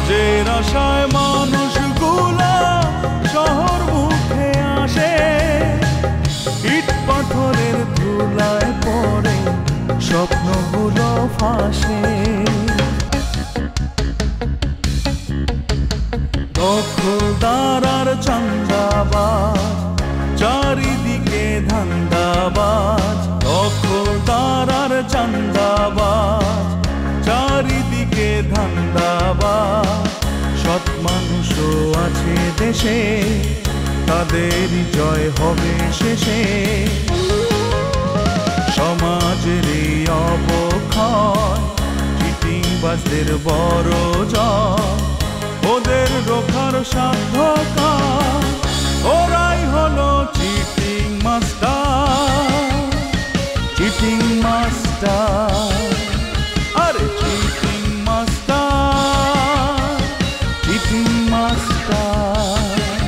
যে আশায় মানুষগুলা শহর মুখে আসে, ইট পাথরের ধুলায় পড়ে স্বপ্নগুলো ফাঁসে। দখলদার আর চান্দাবাজ, চারিদিকে ধান্দাবাজ। দখলদার আর চান্দাবাজ, চারিদিকে ধান্দাবাজ। সৎ মানুষও আছে দেশে, তাদেরই জয় হবে শেষে। সমাজের এই অবক্ষয়, চিটিংবাজদের বড় জয়। ওদের রোখার সাধ্য কার, ওরাই হলো চিটিং মাস্টার। চিটিং মাস্টার, আরে cheating master, cheating master.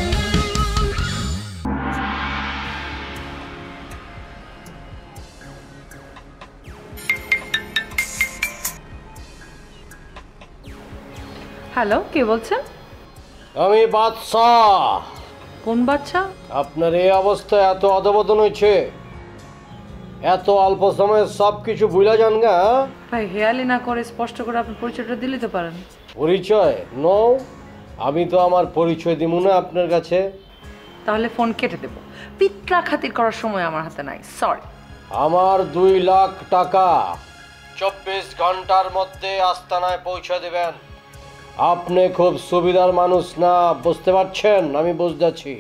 Hello, কে বলছেন? আমি বাদশাহ। কোন বাচ্চা? আপনার এই অবস্থায় এত অধপতন হয়েছে, এত অল্প সময়ে সব কিছু ভুলে যান গা। ভাই হেয়ালি না করে স্পষ্ট করে আপনার পরিচয়টা দিলে তো পারেন। পরিচয়? নো, আমি তো আমার পরিচয় দিব না আপনার কাছে। তাহলে ফোন কেটে দেব, পিতরা খাতির করার সময় আমার হাতে নাই, সরি। আমার 2 লাখ টাকা 24 ঘন্টার মধ্যে আস্তানায় পৌঁছে দেবেন। আপনি খুব সুবিধার মানুষ না, বুঝতে পারছেন? আমি বুঝতেছি।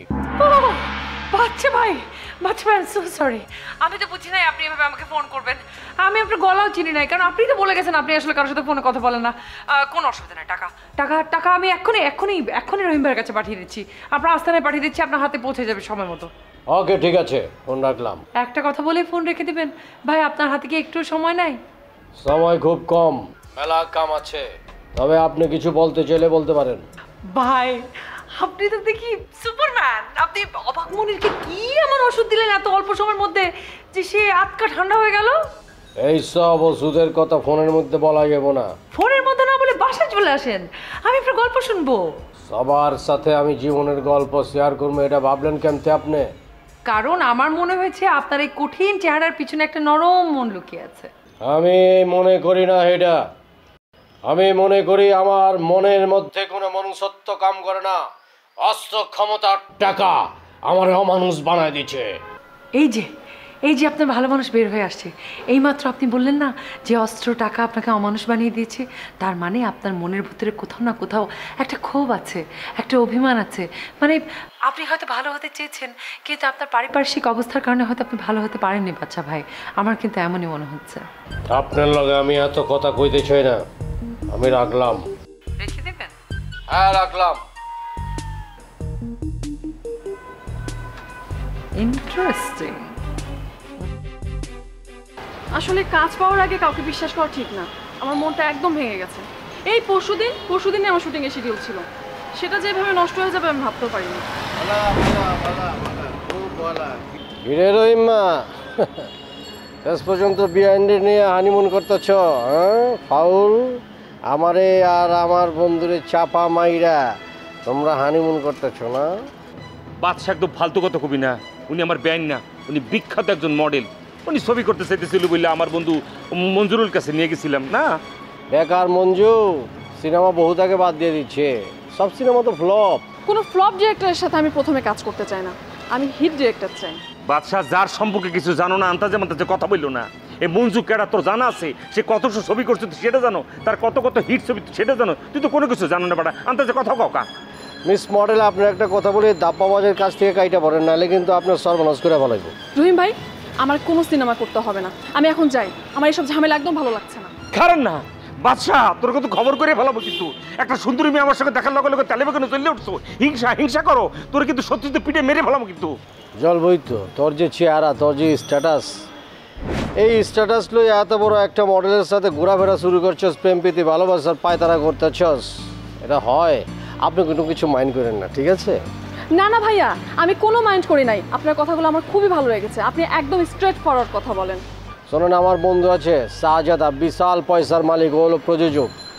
বাচ্চা ভাই, বাচ্চা ভাই, সো সরি। আমি তো বুঝি নাই আপনি এভাবে আমাকে ফোন করবেন। আমি আপনার গলাও চিনি নাই, কারণ আপনি তো বলে গেছেন আপনি আসলে কারোর সাথে ফোনে কথা বলেন না। কোনো অসুবিধা নেই, টাকা টাকা টাকা আমি এক্ষুনি রহিম ভাইয়ের কাছে পাঠিয়ে দিচ্ছি। আপনার আস্তানায় পাঠিয়ে দিচ্ছি, আপনার হাতে পৌঁছে যাবে সময় মতো। ওকে, ঠিক আছে, ফোন রাখলাম। একটা কথা বলে ফোন রেখে দিবেন ভাই, আপনার হাতে কি একটু সময় নাই? সময় খুব কম, মেলা কাম আছে। তবে আপনি কিছু বলতে চাইলে বলতে পারেন। ভাই আপনি তো দেখি সুপারম্যান। আপনি অবাক মনিরকে কি এমন ওষুধ দিলেন এত অল্প সময়ের মধ্যে যে সে আটকা ঠান্ডা হয়ে গেল? এইসব ওষুধের কথা ফোনের মধ্যে বলা যাবে না। ফোনের মধ্যে না বলে বাসায় চলে আসেন, আমি আপনার গল্প শুনবো। সবার সাথে আমি জীবনের গল্প শেয়ার করবো, এটা ভাবলেন কেমতে আপনি? কারণ আমার মনে হয়েছে আপনার এই কঠিন চেহারার পিছনে একটা নরম মন লুকিয়ে আছে। আমি মনে করি না এটা। আমি মনে করি আমার মনের মধ্যে কোনো মনুষ্যত্ব কাম করে না। অস্ত্র, ক্ষমতার টাকা আমার অমানুষ বানায় দিচ্ছে। এই যে আপনার ভালো মানুষ বের হয়ে আসছে। এইমাত্র আপনি বললেন না যে অস্ত্র, টাকা আপনাকে অমানুষ বানিয়ে দিয়েছে। তার মানে আপনার মনের ভিতরে কোথাও না কোথাও একটা ক্ষোভ আছে, একটা অভিমান আছে। মানে আপনি হয়তো ভালো হতে চেয়েছেন, কিন্তু আপনার পারিপার্শ্বিক অবস্থার কারণে হয়তো আপনি ভালো হতে পারেননি বাচ্চা ভাই। আমার কিন্তু এমনই মনে হচ্ছে। আপনার লগে আমি এত কথা কইতে চাই না, আমি রাখলাম। রেখে দেবেন? হ্যাঁ, রাখলাম। ইন্টারেস্টিং। আসলে কাজ পাওয়ার আগে কাউকে বিশ্বাস করা ঠিক না। আমার মনটা একদম ভেঙে গেছে। এই পরশুদিনে আমার শুটিংয়ের শিডিউল ছিল, সেটা যেভাবে নষ্ট হয়ে যাবে আমি ভাবতেও পারিনি। হিরে রহিমা, শেষ পর্যন্ত বিহাইন্ডে নিয়ে হানিমুন করতেছ? হ্যাঁ, ফাউল। আমারে আর আমার বন্ধুরে চাপা মাইরা তোমরা হানিমুন করতেছ না? বাদশা একদম ফালতু কথা কবি না। উনি আমার ব্যান না, উনি বিখ্যাত একজন মডেল। উনি ছবি করতে চাইতেছিল বলে আমার বন্ধু মঞ্জুরুল কাছে নিয়ে গেছিলাম না। বেকার মঞ্জু, সিনেমা বহুত আগে বাদ দিয়ে দিচ্ছে। সব সিনেমা তো ফ্লপ। কোনো ফ্লপ ডিরেক্টরের সাথে আমি প্রথমে কাজ করতে চাই না, আমি হিট ডিরেক্টর চাই। বাদশা যার সম্পর্কে কিছু জানো না, আন্তাজে মান্তাজে কথা বললো না। এই মঞ্জু কেডা তোর জানা আছে? সে কত ছবি করছে সেটা জানো? তার কত হিট ছবি সেটা জানো? তুই তো কোনো কিছু জানো না বাড়া, আন্তাজে কথা কাকা। মিস মডেল, আপনার একটা কথা বলি, দাপ্পাবাজের কাছ থেকে কাইটা পড়েন, নাহলে কিন্তু আপনার সর্বনাশ করে ফেলাইব। রহিম ভাই, আমার কোনো সিনেমা করতে হবে না, আমি এখন যাই। আমার এইসব ঝামেলা একদম ভালো লাগছে না। কারণ না বাদশা, তোর কিন্তু খবর করে ফেলাবো কিন্তু। একটা সুন্দরী মেয়ে আমার সঙ্গে দেখার লগে লগে তালেবে কেন চলে উঠছো? হিংসা করো, তোর কিন্তু সত্যি পিঠে মেরে ফেলাবো কিন্তু। জল বইতো, তোর যে চেহারা, তোর যে স্ট্যাটাস, এই স্ট্যাটাস লই এত বড় একটা মডেলের সাথে ঘোরাফেরা শুরু করছস, প্রেম প্রীতি ভালোবাসার পায়তারা করতেছস, এটা হয়? আপনি কোনো কিছু মাইন্ড করেন না, ঠিক আছে? না না ভাইয়া, আমি কোনো মাইন্ড করি নাই। আপনার কথাগুলো আমার খুবই ভালো লেগেছে। আপনি একদম স্ট্রেট ফরওয়ার্ড কথা বলেন। শোনেন, আমার বন্ধু আছে শাহজাদা, বিশাল পয়সার মালিক, হলো প্রযোজক।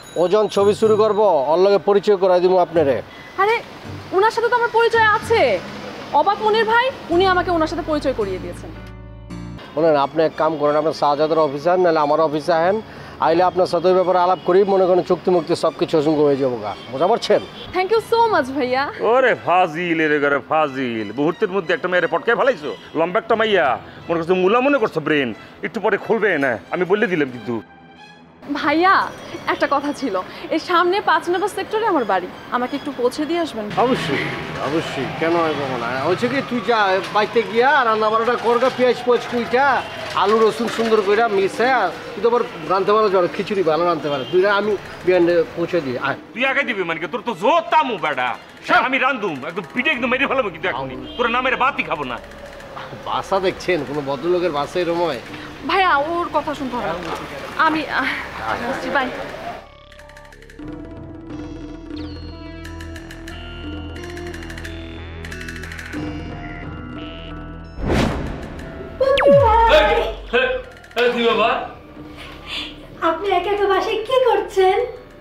ওজন ছবি শুরু করবো, ওর লগে পরিচয় করাই দিব আপনারে। আরে ওনার সাথে তো আমার পরিচয় আছে, অবাক মনির ভাই, উনি আমাকে ওনার সাথে পরিচয় করিয়ে দিয়েছেন। শোনেন, আপনি এক কাম করেন, আপনার শাহজাদের অফিসার নাহলে আমার অফিসে আহেন, আইলে আপনার সাথে ওই ব্যাপারে আলাপ করি, মনে করেন চুক্তি মুক্তি সব কিছু অসংখ্য হয়ে যাবো গা, বুঝা পারছেন? থ্যাংক ইউ সো মাচ ভাইয়া। ওরে ফাজিল, এর ঘরে ফাজিল, মুহূর্তের মধ্যে একটা মেয়েরে পটকায় ফেলাইছো, লম্বা একটা মাইয়া, মনে করছো মুলা মনে করছো ব্রেন, একটু পরে খুলবে না, আমি বলে দিলাম কিন্তু। ভাইয়া একটা কথা ছিল, এর সামনে 5 নম্বর সেক্টরে আমার বাড়ি, আমাকে একটু পৌঁছে দিয়ে আসবেন? অবশ্যই অবশ্যই, কেন আসবো না? হচ্ছে কি, তুই যা বাইতে গিয়া রান্না বান্নাটা করগা, পেঁয়াজ পেঁয়াজ কুইটা আলু রসুন সুন্দর করে মিশে, তুই তো আবার রাঁধতে পারো, খিচুড়ি ভালো রাঁধতে পারো, তুই আমি বিয়ানে পৌঁছে দিই। তুই আগে দিবি মানে তোর তো জোর তামু বেটা, আমি রান্ধুম একদম পিঠে একদম মেরে ফেলাবো কিন্তু এখনই, তোর নামের বাতি খাবো না। বাসা দেখছেন, কোনো ভদ্রলোকের বাসা এরকম হয়? ভাইয়া ওর কথা শুনতে হবে না, আমি বাই। আপনি একা একা বাসায় কি করছেন?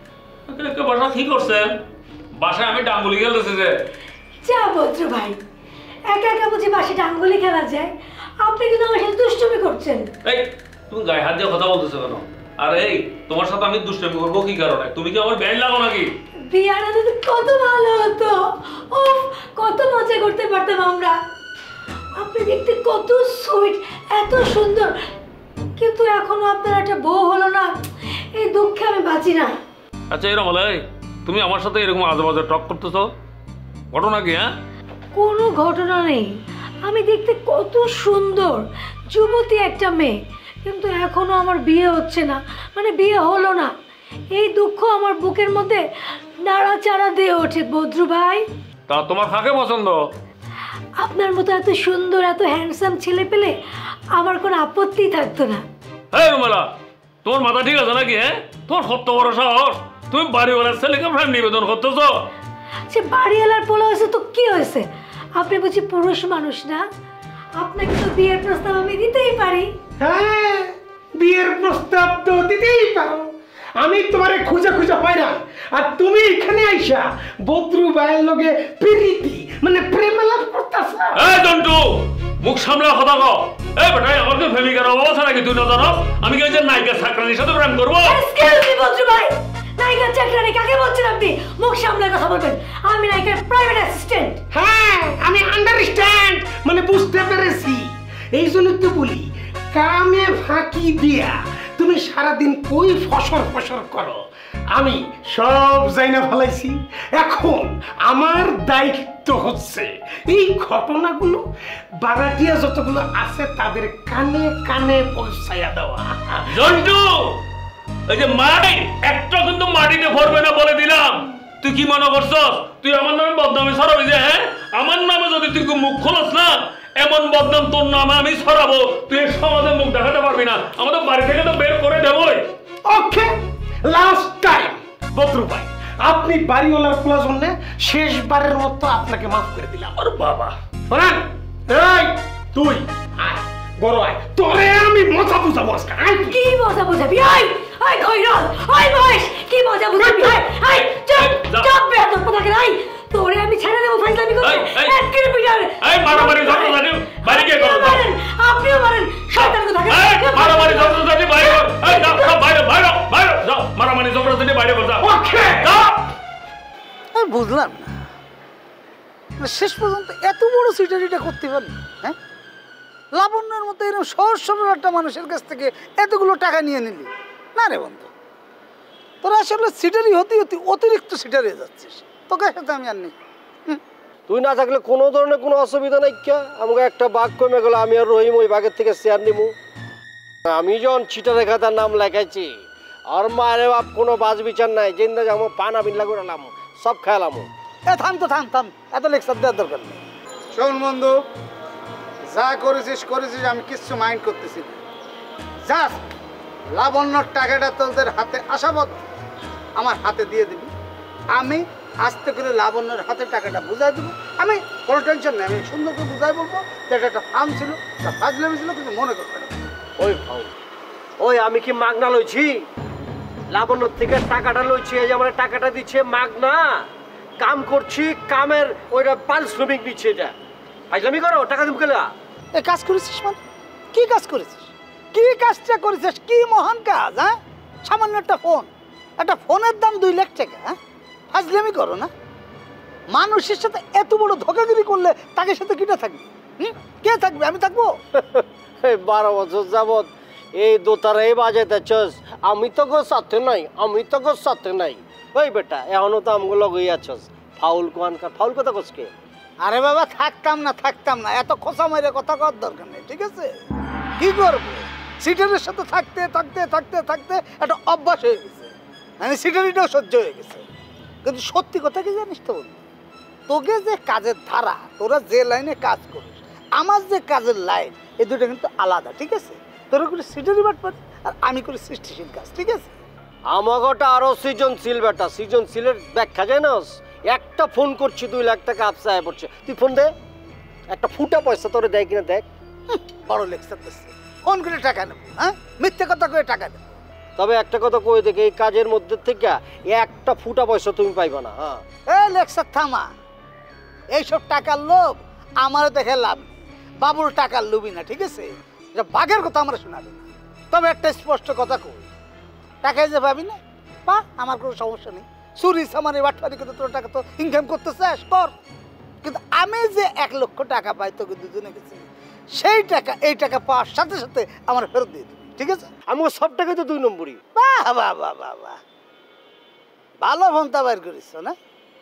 বাসা কি করছেন? বাসায় আমি ডাঙ্গুলি খেলতেছি যে। যা বদ্র ভাই, একা একা বুঝি বাসায় ডাঙ্গুলি খেলা যায়? আপনি কিন্তু আমার সাথে দুষ্টুমি করছেন। এই তুমি গায়ে হাত দিয়ে কথা বলতেছো কেন? আরে এই তোমার সাথে আমি দুষ্টামি করবো কি কারণে? তুমি কি আমার ব্যান্ড লাগো নাকি? বিয়াটা তো কত ভালো হতো, উফ কত মজা করতে পারতাম আমরা। আপনি দেখতে কত সুইট, এত সুন্দর, কিন্তু এখনো আপনার একটা বউ হলো না, এই দুঃখে আমি বাঁচি না। আচ্ছা এরকম হলে তুমি আমার সাথে এরকম আজে বাজে টক করতেছো, ঘটনা কি? হ্যাঁ কোনো ঘটনা নেই, আমি দেখতে কত সুন্দর যুবতী একটা মেয়ে, কিন্তু এখনো আমার বিয়ে হচ্ছে না, মানে বিয়ে হলো না। এই দুঃখ আমার বুকের মধ্যে নাড়াচাড়া দিয়ে ওঠে বদ্রু ভাই। তা তোমার কাকে পছন্দ? আপনার মতো এত সুন্দর এত হ্যান্ডসাম ছেলে পেলে আমার কোনো আপত্তি থাকতো না। হ্যাঁ রুমেলা, তোমার মাথা ঠিক আছে নাকি? হ্যাঁ তোমার কত বড় সাহস, তুমি বাড়িওয়ালার ছেলেকে প্রেম নিবেদন করতেছো? সে বাড়িওয়ালার পোলা হয়েছে তো কি হয়েছে? আপনি বুঝি পুরুষ মানুষ না? আপনাকে তো বিয়ের প্রস্তাব আমি দিতেই পারি। হ্যাঁ, বিয়ের প্রস্তাব তো দিতেই পারো, আমি তোমারে খুঁজে খুঁজে হয়রান, আর তুমি এখানে আইসা বদ্রু ভাইয়ের লগে প্রীতি মানে প্রেমালাপ করতেছ। এই জন্টু, মুখ সামলা কথা কও। এই বেটা, আমার তো প্রেমিকার অভাব আছে নাকি তুই না জানো? আমি কি যে নায়িকা চাকরানির সাথে প্রেম করবো? এক্সকিউজ মি বদ্রু ভাই, নায়িকা চাকরানি কাকে বলছেন আপনি? মুখ সামলে কথা বলবেন, আমি নায়িকার প্রাইভেট অ্যাসিস্ট্যান্ট। হ্যাঁ, আমি আন্ডারস্ট্যান্ড মানে বুঝতে পেরেছি, এই জন্য তো বলি কামে ফাঁকি দিয়া তুমি সারাদিন কই ফসর ফসর করো, আমি সব জাইনা ফেলাইছি। এখন আমার দায়িত্ব হচ্ছে এই ঘটনাগুলো বারাটিয়া যতগুলো আছে তাদের কানে কানে পৌঁছাইয়া দেওয়া। জন্টু, এই যে মাটি একটা কিন্তু মাটিতে ভরবে না বলে দিলাম। তুই কি মনে করছস তুই আমার নামে বদনামি ছড়াবি? যে হ্যাঁ, আমার নামে যদি তুই মুখ খোলস না, এমন বদনাম তোর নামে আমি ছড়াবো, তুই সমাজে মুখ দেখাতে পারবি না, আমাদের বাড়ি থেকে তো বের করে দেবই। ওকে, লাস্ট টাইম বদ্রু ভাই, আপনি বাড়িওয়ালার খোলা জন্য শেষবারের মতো আপনাকে মাফ করে দিলাম। আর বাবা শোনেন, এই তুই আয় বড় আয়, তোরে আমি মজা বুঝাবো আজকে। আয় কি মজা বুঝাবি? আই আই খৈরল, আই বয়স, কি মজা বুঝাবি? আই আই চুপ চুপ বেয়াদব কোথাকার, আই তোরে আমি ছেড়ে দেবো ফাইজলামি করতে। এক কিলোমিটার এই মারামারি যত জানি বাড়ি গিয়ে করো। আপনিও মারেন শয়তান কোথাকার। এই মারামারি যত জানি বাইরে কর। এই যাও যাও বাইরে বাইরে বাইরে যাও, মারামারি যত জানি বাইরে কর। যাও ওকে, যাও। আমি বুঝলাম না, শেষ পর্যন্ত এত বড় সিটারিটা করতে পারলি? হ্যাঁ, লাবণ্যের মতো এরকম সহজ সরল একটা মানুষের কাছ থেকে এতগুলো টাকা নিয়ে নিলি না রে বন্ধু। তোরা আসলে সিটারি হতে হতে অতিরিক্ত সিটারি হয়ে যাচ্ছিস, তোকে সাথে আমি আর নেই। তুই না থাকলে কোনো ধরনের কোনো অসুবিধা নাই। কে আমাকে একটা বাঘ কমে গেল, আমি আর রহিম ওই বাঘের থেকে শেয়ার নিবো। আমি যখন চিটারে খাতার নাম লেখাইছি, আর মারে বাপ কোনো বাজ বিচার নাই, জিন্দা যাবো পানা বিনলা করে এলাম, সব খেলাম। এ থাম তো, থাম থাম, এত লেকচার দেওয়ার দরকার নেই। শোন বন্ধু, যা করেছিস করেছিস, আমি কিচ্ছু মাইন্ড করতেছি না। জাস্ট লাবণ্যর টাকাটা তোদের হাতে আসাবদ্ধ আমার হাতে দিয়ে দিবি, আমি আস্তে করে লাবণ্যের হাতে টাকাটা বুঝাই দেবো। আমি কোনো টেনশন নেই, আমি সুন্দর করে বুঝাই বলবো যে এটা একটা ফার্ম ছিল, একটা ফাজলামি ছিল, কিন্তু মনে করবে না। ওই ওই আমি কি মাগনা লইছি? লাবণ্যর থেকে টাকাটা লইছি, এই যে আমার টাকাটা দিচ্ছে মাগনা, কাম করছি, কামের ওইটা পারিশ্রমিক নিচ্ছে, এটা ফাইজলামি করো, টাকা দিব কেলা। এ কাজ করেছিস মানে কি কাজ করেছিস? কি কাজটা করেছিস? কি মহান কাজ? হ্যাঁ, সামান্য একটা ফোনের দাম 2 লাখ টাকা। হ্যাঁ, ফাজলামি করো না। মানুষের সাথে এত বড় ধোকাগিরি করলে তাকে সাথে কিটা থাকবে? কে থাকবে? আমি থাকবো? 12 বছর যাবৎ এই দোতারাই বাজাইতেছস, আমি তো গো সাথে নাই, আমি তো গো সাথে নাই। ওই বেটা এখনো তো আমগুলো গই আছস, ফাউল কোয়ানকার, ফাউল কথা কসকে? আরে বাবা, থাকতাম না, এত খোসা মাইরে কথা কর দরকার নেই, ঠিক আছে? কি করবো, সিটারের সাথে থাকতে থাকতে থাকতে থাকতে একটা অভ্যাস হয়ে গেছে, মানে সিটারিটাও সহ্য হয়ে গেছে। কিন্তু সত্যি কথা কি জানিস তো বন্ধু, তোকে যে কাজের ধারা, তোরা যে লাইনে কাজ করিস, আমার যে কাজের লাইন, এই দুটো কিন্তু আলাদা, ঠিক আছে? তোরা করে সিটারি বাট পারি আর আমি করি সৃষ্টিশীল কাজ, ঠিক আছে? আমাগোটা আরো সৃজনশীল বেটা, সৃজনশীলের ব্যাখ্যা জানোস? একটা ফোন করছি 2 লাখ টাকা আপসায় পড়ছে, তুই ফোন দে, একটা ফুটা পয়সা তোরে দেয় কিনা দেখ। বড় লেকচার দিচ্ছে, ফোন করে টাকা নেবো? হ্যাঁ, মিথ্যে কথা করে টাকা নেবো? তবে একটা কথা কই দেখে, এই কাজের মধ্যে থেকে একটা ফুটা পয়সা তুমি পাইবা না। হ্যাঁ, এই লেকচার থামা, এইসব টাকার লোভ আমারও দেখে লাভ নেই, বাবুর টাকার লোভই না, ঠিক আছে? এটা বাঘের কথা আমরা শোনাবি না। তবে একটা স্পষ্ট কথা কই, টাকায় যে পাবি না পা, আমার কোনো সমস্যা নেই। চুরি সামারি বাটফারি করে তোর টাকা তো ইনকাম করতে চাস কর, কিন্তু আমি যে 1 লক্ষ টাকা পাই তোকে দুজনে গেছি, সেই টাকা এই টাকা পাওয়ার সাথে সাথে আমার ফেরত দিয়ে দিবি, ঠিক আছে? আমি সব টাকাই তো 2 নম্বরই। বাহ বাহ বাহ বাহ বাহ, ভালো ফোনটা বাইর করিস না?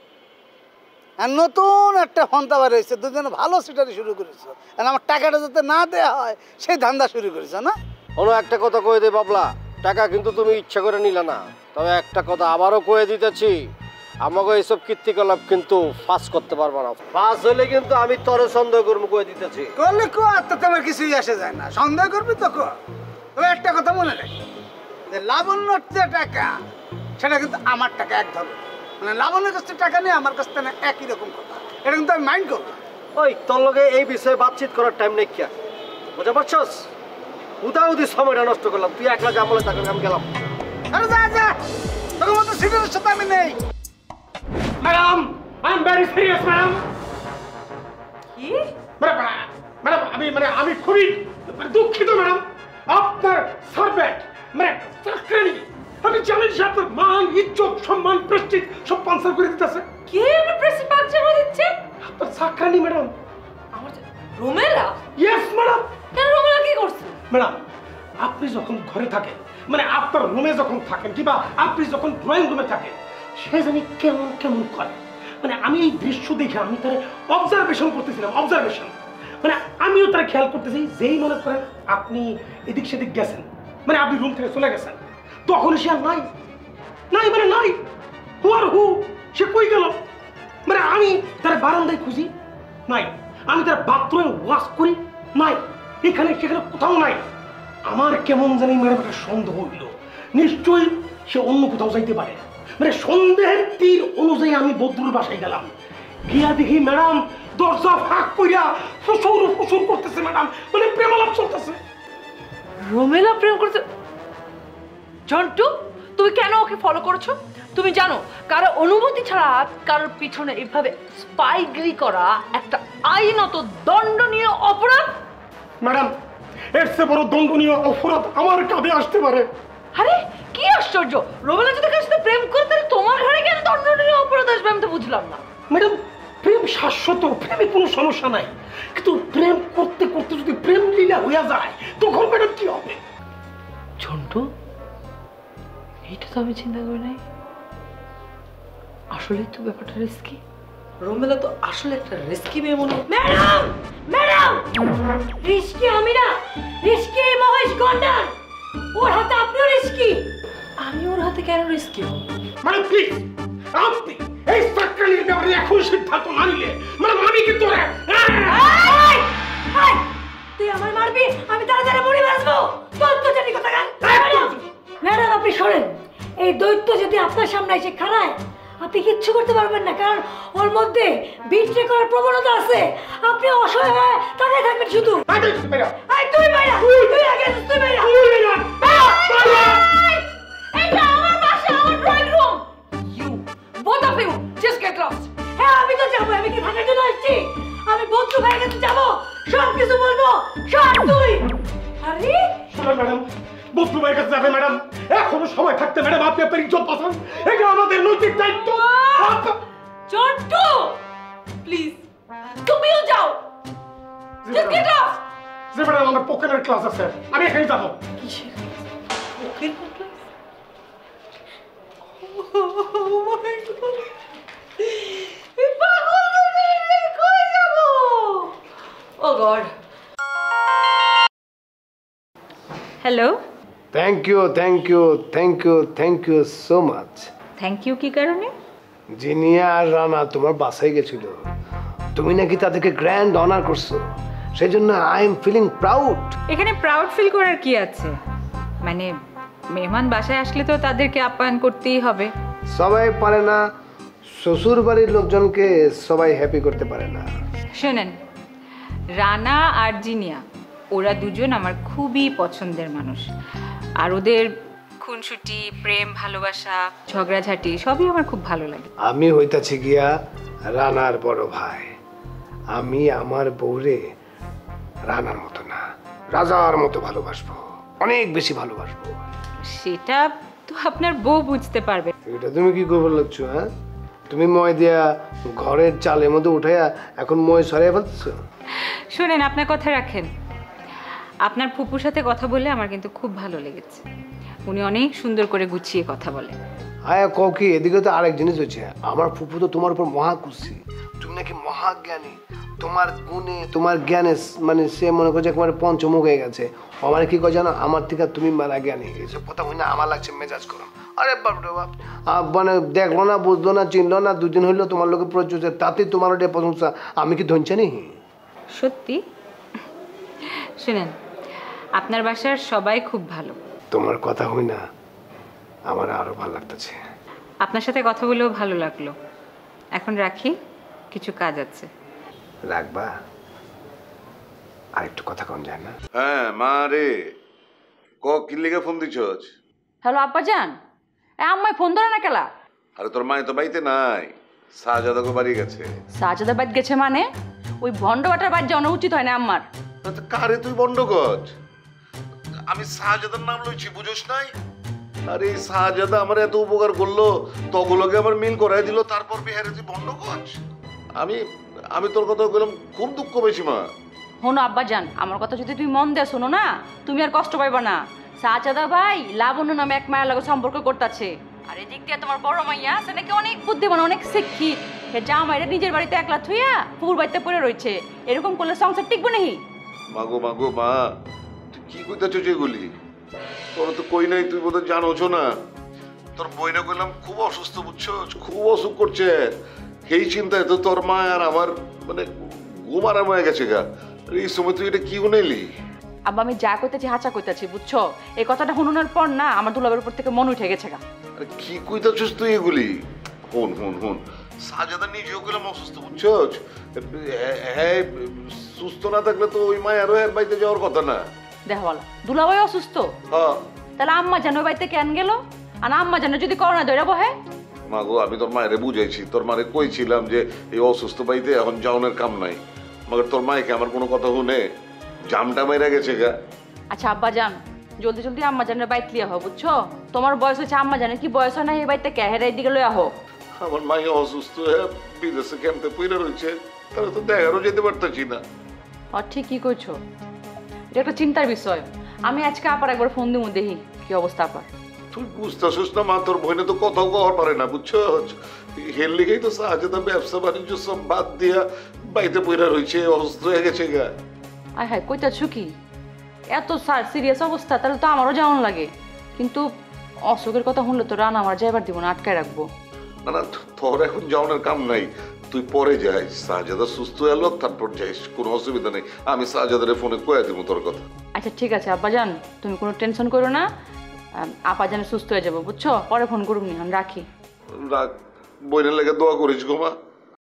আর নতুন একটা ফোনটা বাইর হয়েছে, দুজনে ভালো সিটারি শুরু করেছ, আর আমার টাকাটা যাতে না দেওয়া হয় সেই ধান্দা শুরু করেছ না? অন্য একটা কথা কয়ে দে বাবলা, টাকা কিন্তু তুমি ইচ্ছা করে নিলে না। তবে একটা কথা আবারও কয়ে দিতেছি, আমাকে এইসব কীর্তিকলাপ কিন্তু ফাঁস করতে পারবো না। ফাঁস হলে কিন্তু আমি তরে সন্দেহ করবো, কয়ে দিতেছি। করলে কো, আর তো তোমার কিছুই আসে যায় না, সন্দেহ করবি তো কো। তবে একটা কথা মনে রাখি, যে লাবণ্যর যে টাকা, সেটা কিন্তু আমার টাকা এক ধরনের, মানে লাবণ্যের কাছ থেকে টাকা নিয়ে আমার কাছ থেকে একই রকম কথা, এটা কিন্তু আমি মাইন্ড করবো। ওই তোর লগে এই বিষয়ে বাতচিত করার টাইম নেই, কিয়া বুঝা পারছস? উদাউদি সময়টা নষ্ট করলাম, তুই একলা যা বলে তাকে আমি গেলাম। আরে যা যা, তোর মতো সিটারের সাথে আমি নেই। Madam, I am very serious madam. কি? ম্যাডাম আমি খুবই দুঃখিত ম্যাডাম। আপনার সার্ভেন্ট মানে চাকরানি, আমি জানি যে আপনার মান, ইজ্জত, সম্মান, প্রেস্টিজ সব পাঞ্চার করে দিতেছে। কে আমার প্রেসিডেন্ট পাঞ্চার করে দিচ্ছে? আপনার চাকরানি ম্যাডাম। আমার রোমেলা? Yes madam. কেন রোমেলা কি করছে? ম্যাডাম, আপনি যখন ঘরে থাকেন, মানে আপনার রুমে যখন থাকেন, কিংবা আপনি যখন ড্রয়িং রুমে থাকেন, সে জানি কেমন কেমন করে। মানে আমি এই দৃশ্য দেখে আমি তার অবজারভেশন করতেছিলাম, অবজারভেশন। মানে আমিও তার খেয়াল করতেছি, যেই মনে করেন আপনি এদিক সেদিক গেছেন, মানে আপনি রুম থেকে চলে গেছেন, তখন সে আর নাই, নাই মানে নাই, হু আর হু, সে কই গেল? মানে আমি তার বারান্দায় খুঁজি, নাই। আমি তার বাথরুমে ওয়াশ করি, নাই। এখানে সেখানে কোথাও নাই। আমার কেমন জানি ম্যাডাম একটা সন্দেহ হইল, নিশ্চয়ই সে অন্য কোথাও যাইতে পারে। মানে সন্দেহের তীর অনুযায়ী আমি বদরুর বাসায় গেলাম, গিয়া দেখি ম্যাডাম দরজা ফাঁক কইরা ফুসুর ফুসুর করতেছে ম্যাডাম, মানে প্রেমালাপ চলতেছে। রোমেলা প্রেম করতে? জন্টু, তুমি কেন ওকে ফলো করছো? তুমি জানো কারো অনুমতি ছাড়া কারোর পিছনে এভাবে স্পাইগিরি করা একটা আইনত দণ্ডনীয় অপরাধ। ম্যাডাম, এর চেয়ে বড় দণ্ডনীয় অপরাধ আমার কাঁধে আসতে পারে। আরে কি আশ্চর্য, রোমেলা যদি কার সাথে প্রেম করে তাহলে তোমার ঘরে কেন দণ্ডনীয় অপরাধ আসবে? আমি তো বুঝলাম না। ম্যাডাম, প্রেম শাশ্বত, প্রেমে কোনো সমস্যা নাই, কিন্তু প্রেম করতে করতে যদি প্রেম লীলা হইয়া যায়, তখন ম্যাডাম কি হবে? ঝন্টু, এইটা তো আমি চিন্তা করি নাই। আসলে তো ব্যাপারটা রিস্কি। রোমেলা তো আসলে একটা রিস্কি মেয়ে মনে হয়। ম্যাডাম, ম্যাডাম, রিস্কি আমি না, রিস্কি মহেশ গন্ডার। ওর হাতে আপনিও রিস্কি। আমি ওর হাতে কেন রিস্কি হব? ম্যাডাম প্লিজ, আপনি এই চাকরানির ব্যাপারে এখন সিদ্ধান্ত না নিলে ম্যাডাম আমি কিন্তু তুই আমার মারবি, আমি তাড়াতাড়ি মরে বাঁচবো। দৈত্য জানি কথা গান। ম্যাডাম আপনি শোনেন, এই দৈত্য যদি আপনার সামনে এসে খাড়ায়, আপনি কিচ্ছু করতে পারবেন না, কারণ ওর মধ্যে বিট্রে করার প্রবণতা আছে। আপনি অসহায় হয়ে তাকায় থাকবেন শুধু। তুই বাইরা, তুই আগে, তুই বাইরা। এটা আমার ম্যাডাম, বদলু ভাইয়ের কাছে যাবে ম্যাডাম। এখনো সময় থাকতে ম্যাডাম আপনি আপনার ইজ্জত বাঁচান, এটা আমাদের নৈতিক দায়িত্ব। চন্টু প্লিজ তুমিও যাও। Just get up. জি ম্যাডাম, আমার পকেটের ক্লাস আছে, আমি এখানে যাবো। কিসের pocket class? Oh God. Hello, thank you thank you thank you thank you so much. Thank you কি কারণে? জিনিয়া আর রানা তোমার বাসায় গেছিল, তুমি নাকি তাদেরকে গ্র্যান্ড অনার করছো, সেই জন্য আই এম ফিলিং প্রাউড। এখানে প্রাউড ফিল করার কি আছে? মানে মেহমান বাসায় আসলে তো তাদেরকে আপ্যায়ন করতেই হবে। সবাই পারে না, শ্বশুর বাড়ির লোকজনকে সবাই হ্যাপি করতে পারে না। শোনেন, রানা আর জিনিয়া ওরা দুজন আমার খুবই পছন্দের মানুষ, আর ওদের খুনসুটি, প্রেম, ভালোবাসা, ঝগড়াঝাটি সবই আমার খুব ভালো লাগে। আমি হইতাছি গিয়া রানার বড় ভাই, আমি আমার বউরে রানার মতো না, রাজার মতো ভালোবাসবো, অনেক বেশি ভালোবাসবো। সেটা তো আপনার বউ বুঝতে পারবে। এটা তুমি কি করবে লাগছো? হ্যাঁ, তুমি মই দিয়া ঘরের চালের মধ্যে উঠাইয়া এখন মই সরিয়ে ফেলছো। শোনেন, আপনার কথা রাখেন। আপনার ফুপুর সাথে কথা বলে আমার কিন্তু খুব ভালো লেগেছে। উনি অনেক সুন্দর করে গুছিয়ে কথা বলে। আয়া কি এদিকে তো আরেক জিনিস হচ্ছে, আমার ফুপু তো তোমার উপর মহা খুশি, তুমি নাকি মহাজ্ঞানী, তোমার গুণে তোমার জ্ঞানে মানে সে মনে করছে একেবারে পঞ্চমুখ হয়ে গেছে। আমার কি কয় জানো, আমার থেকে তুমি মেলা জ্ঞানী, এসব কথা হই না আমার লাগছে মেজাজ করো। আরে বাপরে বাপ, মানে দেখলো না, বুঝলো না, চিনলো না, দুদিন হইলো তোমার লোকে প্রচুর, তাতে তোমার ওটা প্রশংসা, আমি কি ধনছে নি? সত্যি? শুনেন, আপনার বাসার সবাই খুব ভালো। তোমার কথা হই না আমার আরো ভালো লাগতেছে। আপনার সাথে কথা বলেও ভালো লাগলো। এখন রাখি, কিছু কাজ আছে। রাখবা? আর একটু কথা কম যায় না? হ্যাঁ মা রে, কি লেগে ফোন দিছস? হ্যালো আব্বাজান, আম্মাই ফোন ধরে না কেলা? আরে তোর মাই তো বাড়িতে নাই, শাহজাদাকে বাড়ি গেছে। শাহজাদা বাদ গেছে মানে? ওই ভন্ডবাটার বাদ যাওয়া উচিত হয় না আম্মার। কারে তুই বন্ড গছ? আমি শাহজাদার নাম লইছি, বুঝোস নাই? আরে শাহজাদা আমার এত উপকার করলো, তগুলোকে আবার মিল করাই দিল, তারপর বিহারে তুই বন্ড গছ? আমি তোর কথা বললাম, খুব দুঃখ পেয়েছি মা। শোনো আব্বাজান, আমার কথা যদি তুমি মন দিয়ে শোনো না, তুমি আর কষ্ট পাইবা না। শাহজাদা ভাই লাবণ্য নামে এক মায়ের লগে সম্পর্ক করতেছে, আর এদিক দিয়ে তোমার বড় মাইয়া আছে নাকি অনেক বুদ্ধিমান, অনেক শিক্ষিত। হে জামাইরা নিজের বাড়িতে একলা থুইয়া পুকুর বাড়িতে পড়ে রয়েছে। এরকম করলে সংসার টিকবে নাকি? মাগো মাগো মা, তুই কি কইতাছো যেগুলি? তোর তো কই নাই, তুই বোধহয় জানোছ না। তোর বইনে কইলাম খুব অসুস্থ, বুঝছো, খুব অসুখ করছে। সেই চিন্তায় তো তোর মা আর আমার মানে ঘুম আরাম হয়ে গেছে গা। এই সময় তুই এটা কি শুনাইলি? আব্বা আমি যা কইতেছি হাঁচা কইতেছি, বুঝছো? এই কথাটা শুনুনোর পর না আমার দুলাবের উপর থেকে মন উঠে গেছে গা। আরে কি কইতাছিস তুই এগুলি? হুন হুন হুন, সাজাদা নিজেও গেলাম অসুস্থ, বুঝছো? হ্যাঁ, সুস্থ না থাকলে তো ওই মায়ের এর বাড়িতে যাওয়ার কথা না। দেখো বলা দুলাভাই অসুস্থ, তাহলে আম্মা জানো বাড়িতে কেন গেল? আর আম্মা জানো যদি করোনা ধরে বহে? মাগো আমি তোর মায়ের বুঝাইছি, তোর মারে কইছিলাম যে এই অসুস্থ বাড়িতে এখন যাওয়ানোর কাম নাই, মগর তোর মাইকে আমার কোনো কথা শুনে জামটা মেরে গেছে গা। আচ্ছা আব্বা যান, জলদি জলদি আম্মা জানের বাইত লিয়া হো, বুঝছো? তোমার বয়স হচ্ছে, আম্মা জানের কি বয়স হয় না এই বাড়িতে ক্যাহেরাই দিকে লইয়া হো। আমার মাইয়া অসুস্থ হয়ে বিদেশে ক্যাম্পে পড়ে রয়েছে, তাহলে তো দেখারও যেতে পারতেছি না। ঠিকই কইছো, এটা একটা চিন্তার বিষয়। আমি আজকে আপার একবার ফোন দিব, দেখি কি অবস্থা আপার। তুই বুঝতেছিস না মা, তোর বোনে তো কথাও কওয়ার পারে না, বুঝছো? হের লিগেই তো সাহায্যতা ব্যবসা বাণিজ্য সব বাদ দিয়া বাড়িতে পড়ে রয়েছে, অসুস্থ হয়ে গেছে গা। আয় হায়, কইতাছো কি? এত সিরিয়াস অবস্থা, তাহলে তো আমারও যেমন লাগে। কিন্তু অসুখের কথা শুনলে তো রান আমার যাইবার দিব না, আটকায় রাখবো। না না, তোর এখন যাওয়ানোর কাম নাই, তুই পরে যাইস, শাহজাদা সুস্থ এলো তারপর যাইস, কোনো অসুবিধা নেই। আমি শাহজাদার ফোনে কয়ে দিব তোর কথা। আচ্ছা ঠিক আছে আব্বাজান, তুমি কোনো টেনশন করো না, আপাজান সুস্থ হয়ে যাবো, বুঝছো? পরে ফোন করুন নি, আমি রাখি। রাখ, বইনের লেগে দোয়া করিস গো মা।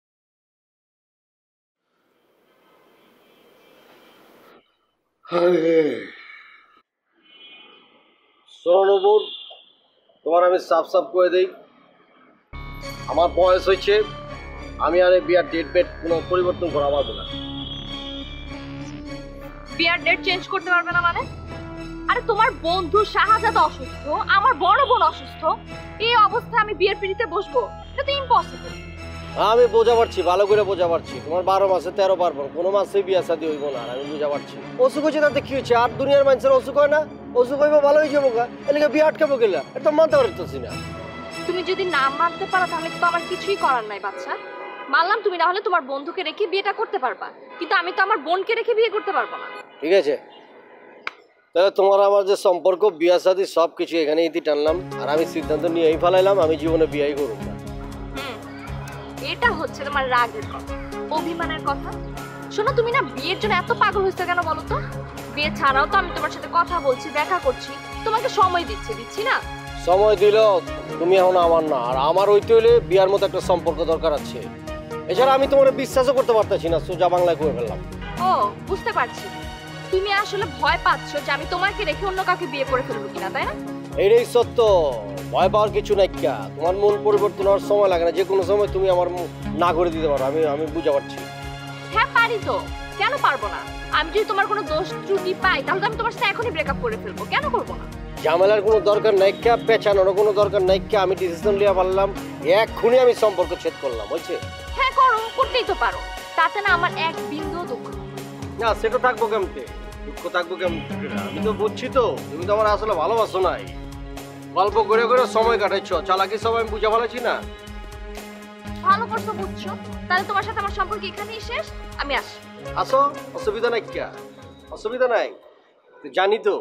সোনবুর, তোমার আমি সাফ সাফ করে দেই, আমার বয়স হয়েছে, আমি আর এই বিয়ার ডেট বেট কোনো পরিবর্তন করা পারবো না। বিয়ার ডেট চেঞ্জ করতে পারবে না মানে? আরে তোমার বন্ধু শাহজাদ অসুস্থ, আমার বড় বোন অসুস্থ, এই অবস্থায় আমি বিয়ের পিড়িতে বসবো? এটা তো ইম্পসিবল। আমি বোঝা পারছি, ভালো করে বোঝা পারছি। তোমার 12 মাসে 13 পার্বণ, কোনো মাসেই বিয়া শাদী হইব না। আমি বোঝা পারছি। অসুখ হয়েছে তাতে কি হয়েছে? আর দুনিয়ার মানুষের অসুখ হয় না? অসুখ হইব, ভালো হয়ে যাবো গা। এলাকা বিয়ে আটকাবো গেলা, এটা মানতে পারতেছি না। তুমি যদি না মানতে পারো তাহলে তো আমার কিছুই করার নাই বাচ্চা। মানলাম তুমি না হলে তোমার বন্ধুকে রেখে বিয়েটা করতে পারবা, কিন্তু আমি তো আমার বোনকে রেখে বিয়ে করতে পারবো না। ঠিক আছে, তাহলে তোমার আমার যে সম্পর্ক, বিয়া শাদী সব কিছু এখানে ইতি টানলাম। আর আমি সিদ্ধান্ত নিয়েই ফেলাইলাম, আমি জীবনে বিয়াই করব না। এটা হচ্ছে তোমার রাগের কথা, অভিমানের কথা। শোনো, তুমি না বিয়ের জন্য এত পাগল হয়েছে কেন বলো তো? বিয়ে ছাড়াও তো আমি তোমার সাথে কথা বলছি, দেখা করছি, তোমাকে সময় দিচ্ছি না? সময় দিল, তুমি এখন আমার না। আর আমার হইতে হইলে বিয়ার মতো একটা সম্পর্ক দরকার আছে। এছাড়া আমি তোমার বিশ্বাসও করতে পারতেছি না, সোজা বাংলায় করে ফেললাম। ও, বুঝতে পারছি। তুমি আসলে ভয় পাচ্ছ যে আমি তোমাকে রেখে অন্য কাউকে বিয়ে করে ফেলবো কিনা, তাই না? এইটাই সত্য, ভয় পাওয়ার কিছু নাই। তোমার মন পরিবর্তন হওয়ার সময় লাগে না, যে কোনো সময় তুমি আমার না করে দিতে পারো। আমি বুঝতে পারছি। হ্যাঁ পারি তো, কেন পারবো না? আমি যদি তোমার কোনো দোষ ত্রুটি পাই তাহলে আমি তোমার সাথে এখনই ব্রেকআপ করে ফেলবো। কেন করবো না? ঝামেলার কোনো দরকার নাই, পেঁচানোর কোনো দরকার নাই। আমি ডিসিশন লিয়া পারলাম, এক্ষুনি আমি সম্পর্ক ছেদ করলাম। হয়েছে? হ্যাঁ করো, করতেই তো পারো। তাতে না আমার এক বিন্দুও দুঃখ না। সেটা থাকবো কেমতে, দুঃখ থাকবো কেমতে? আমি তো বুঝছি তো তুমি তো আমার আসলে ভালোবাসো নাই। গল্প করে করে সময় কাটাইছ, চালাকি সব আমি বুঝে ভালোছি না। ভালো করছো, বুঝছো। তাহলে তোমার সাথে আমার সম্পর্ক এখানেই শেষ, আমি আসি। আসো, অসুবিধা নাই। অসুবিধা নাই, জানি তো।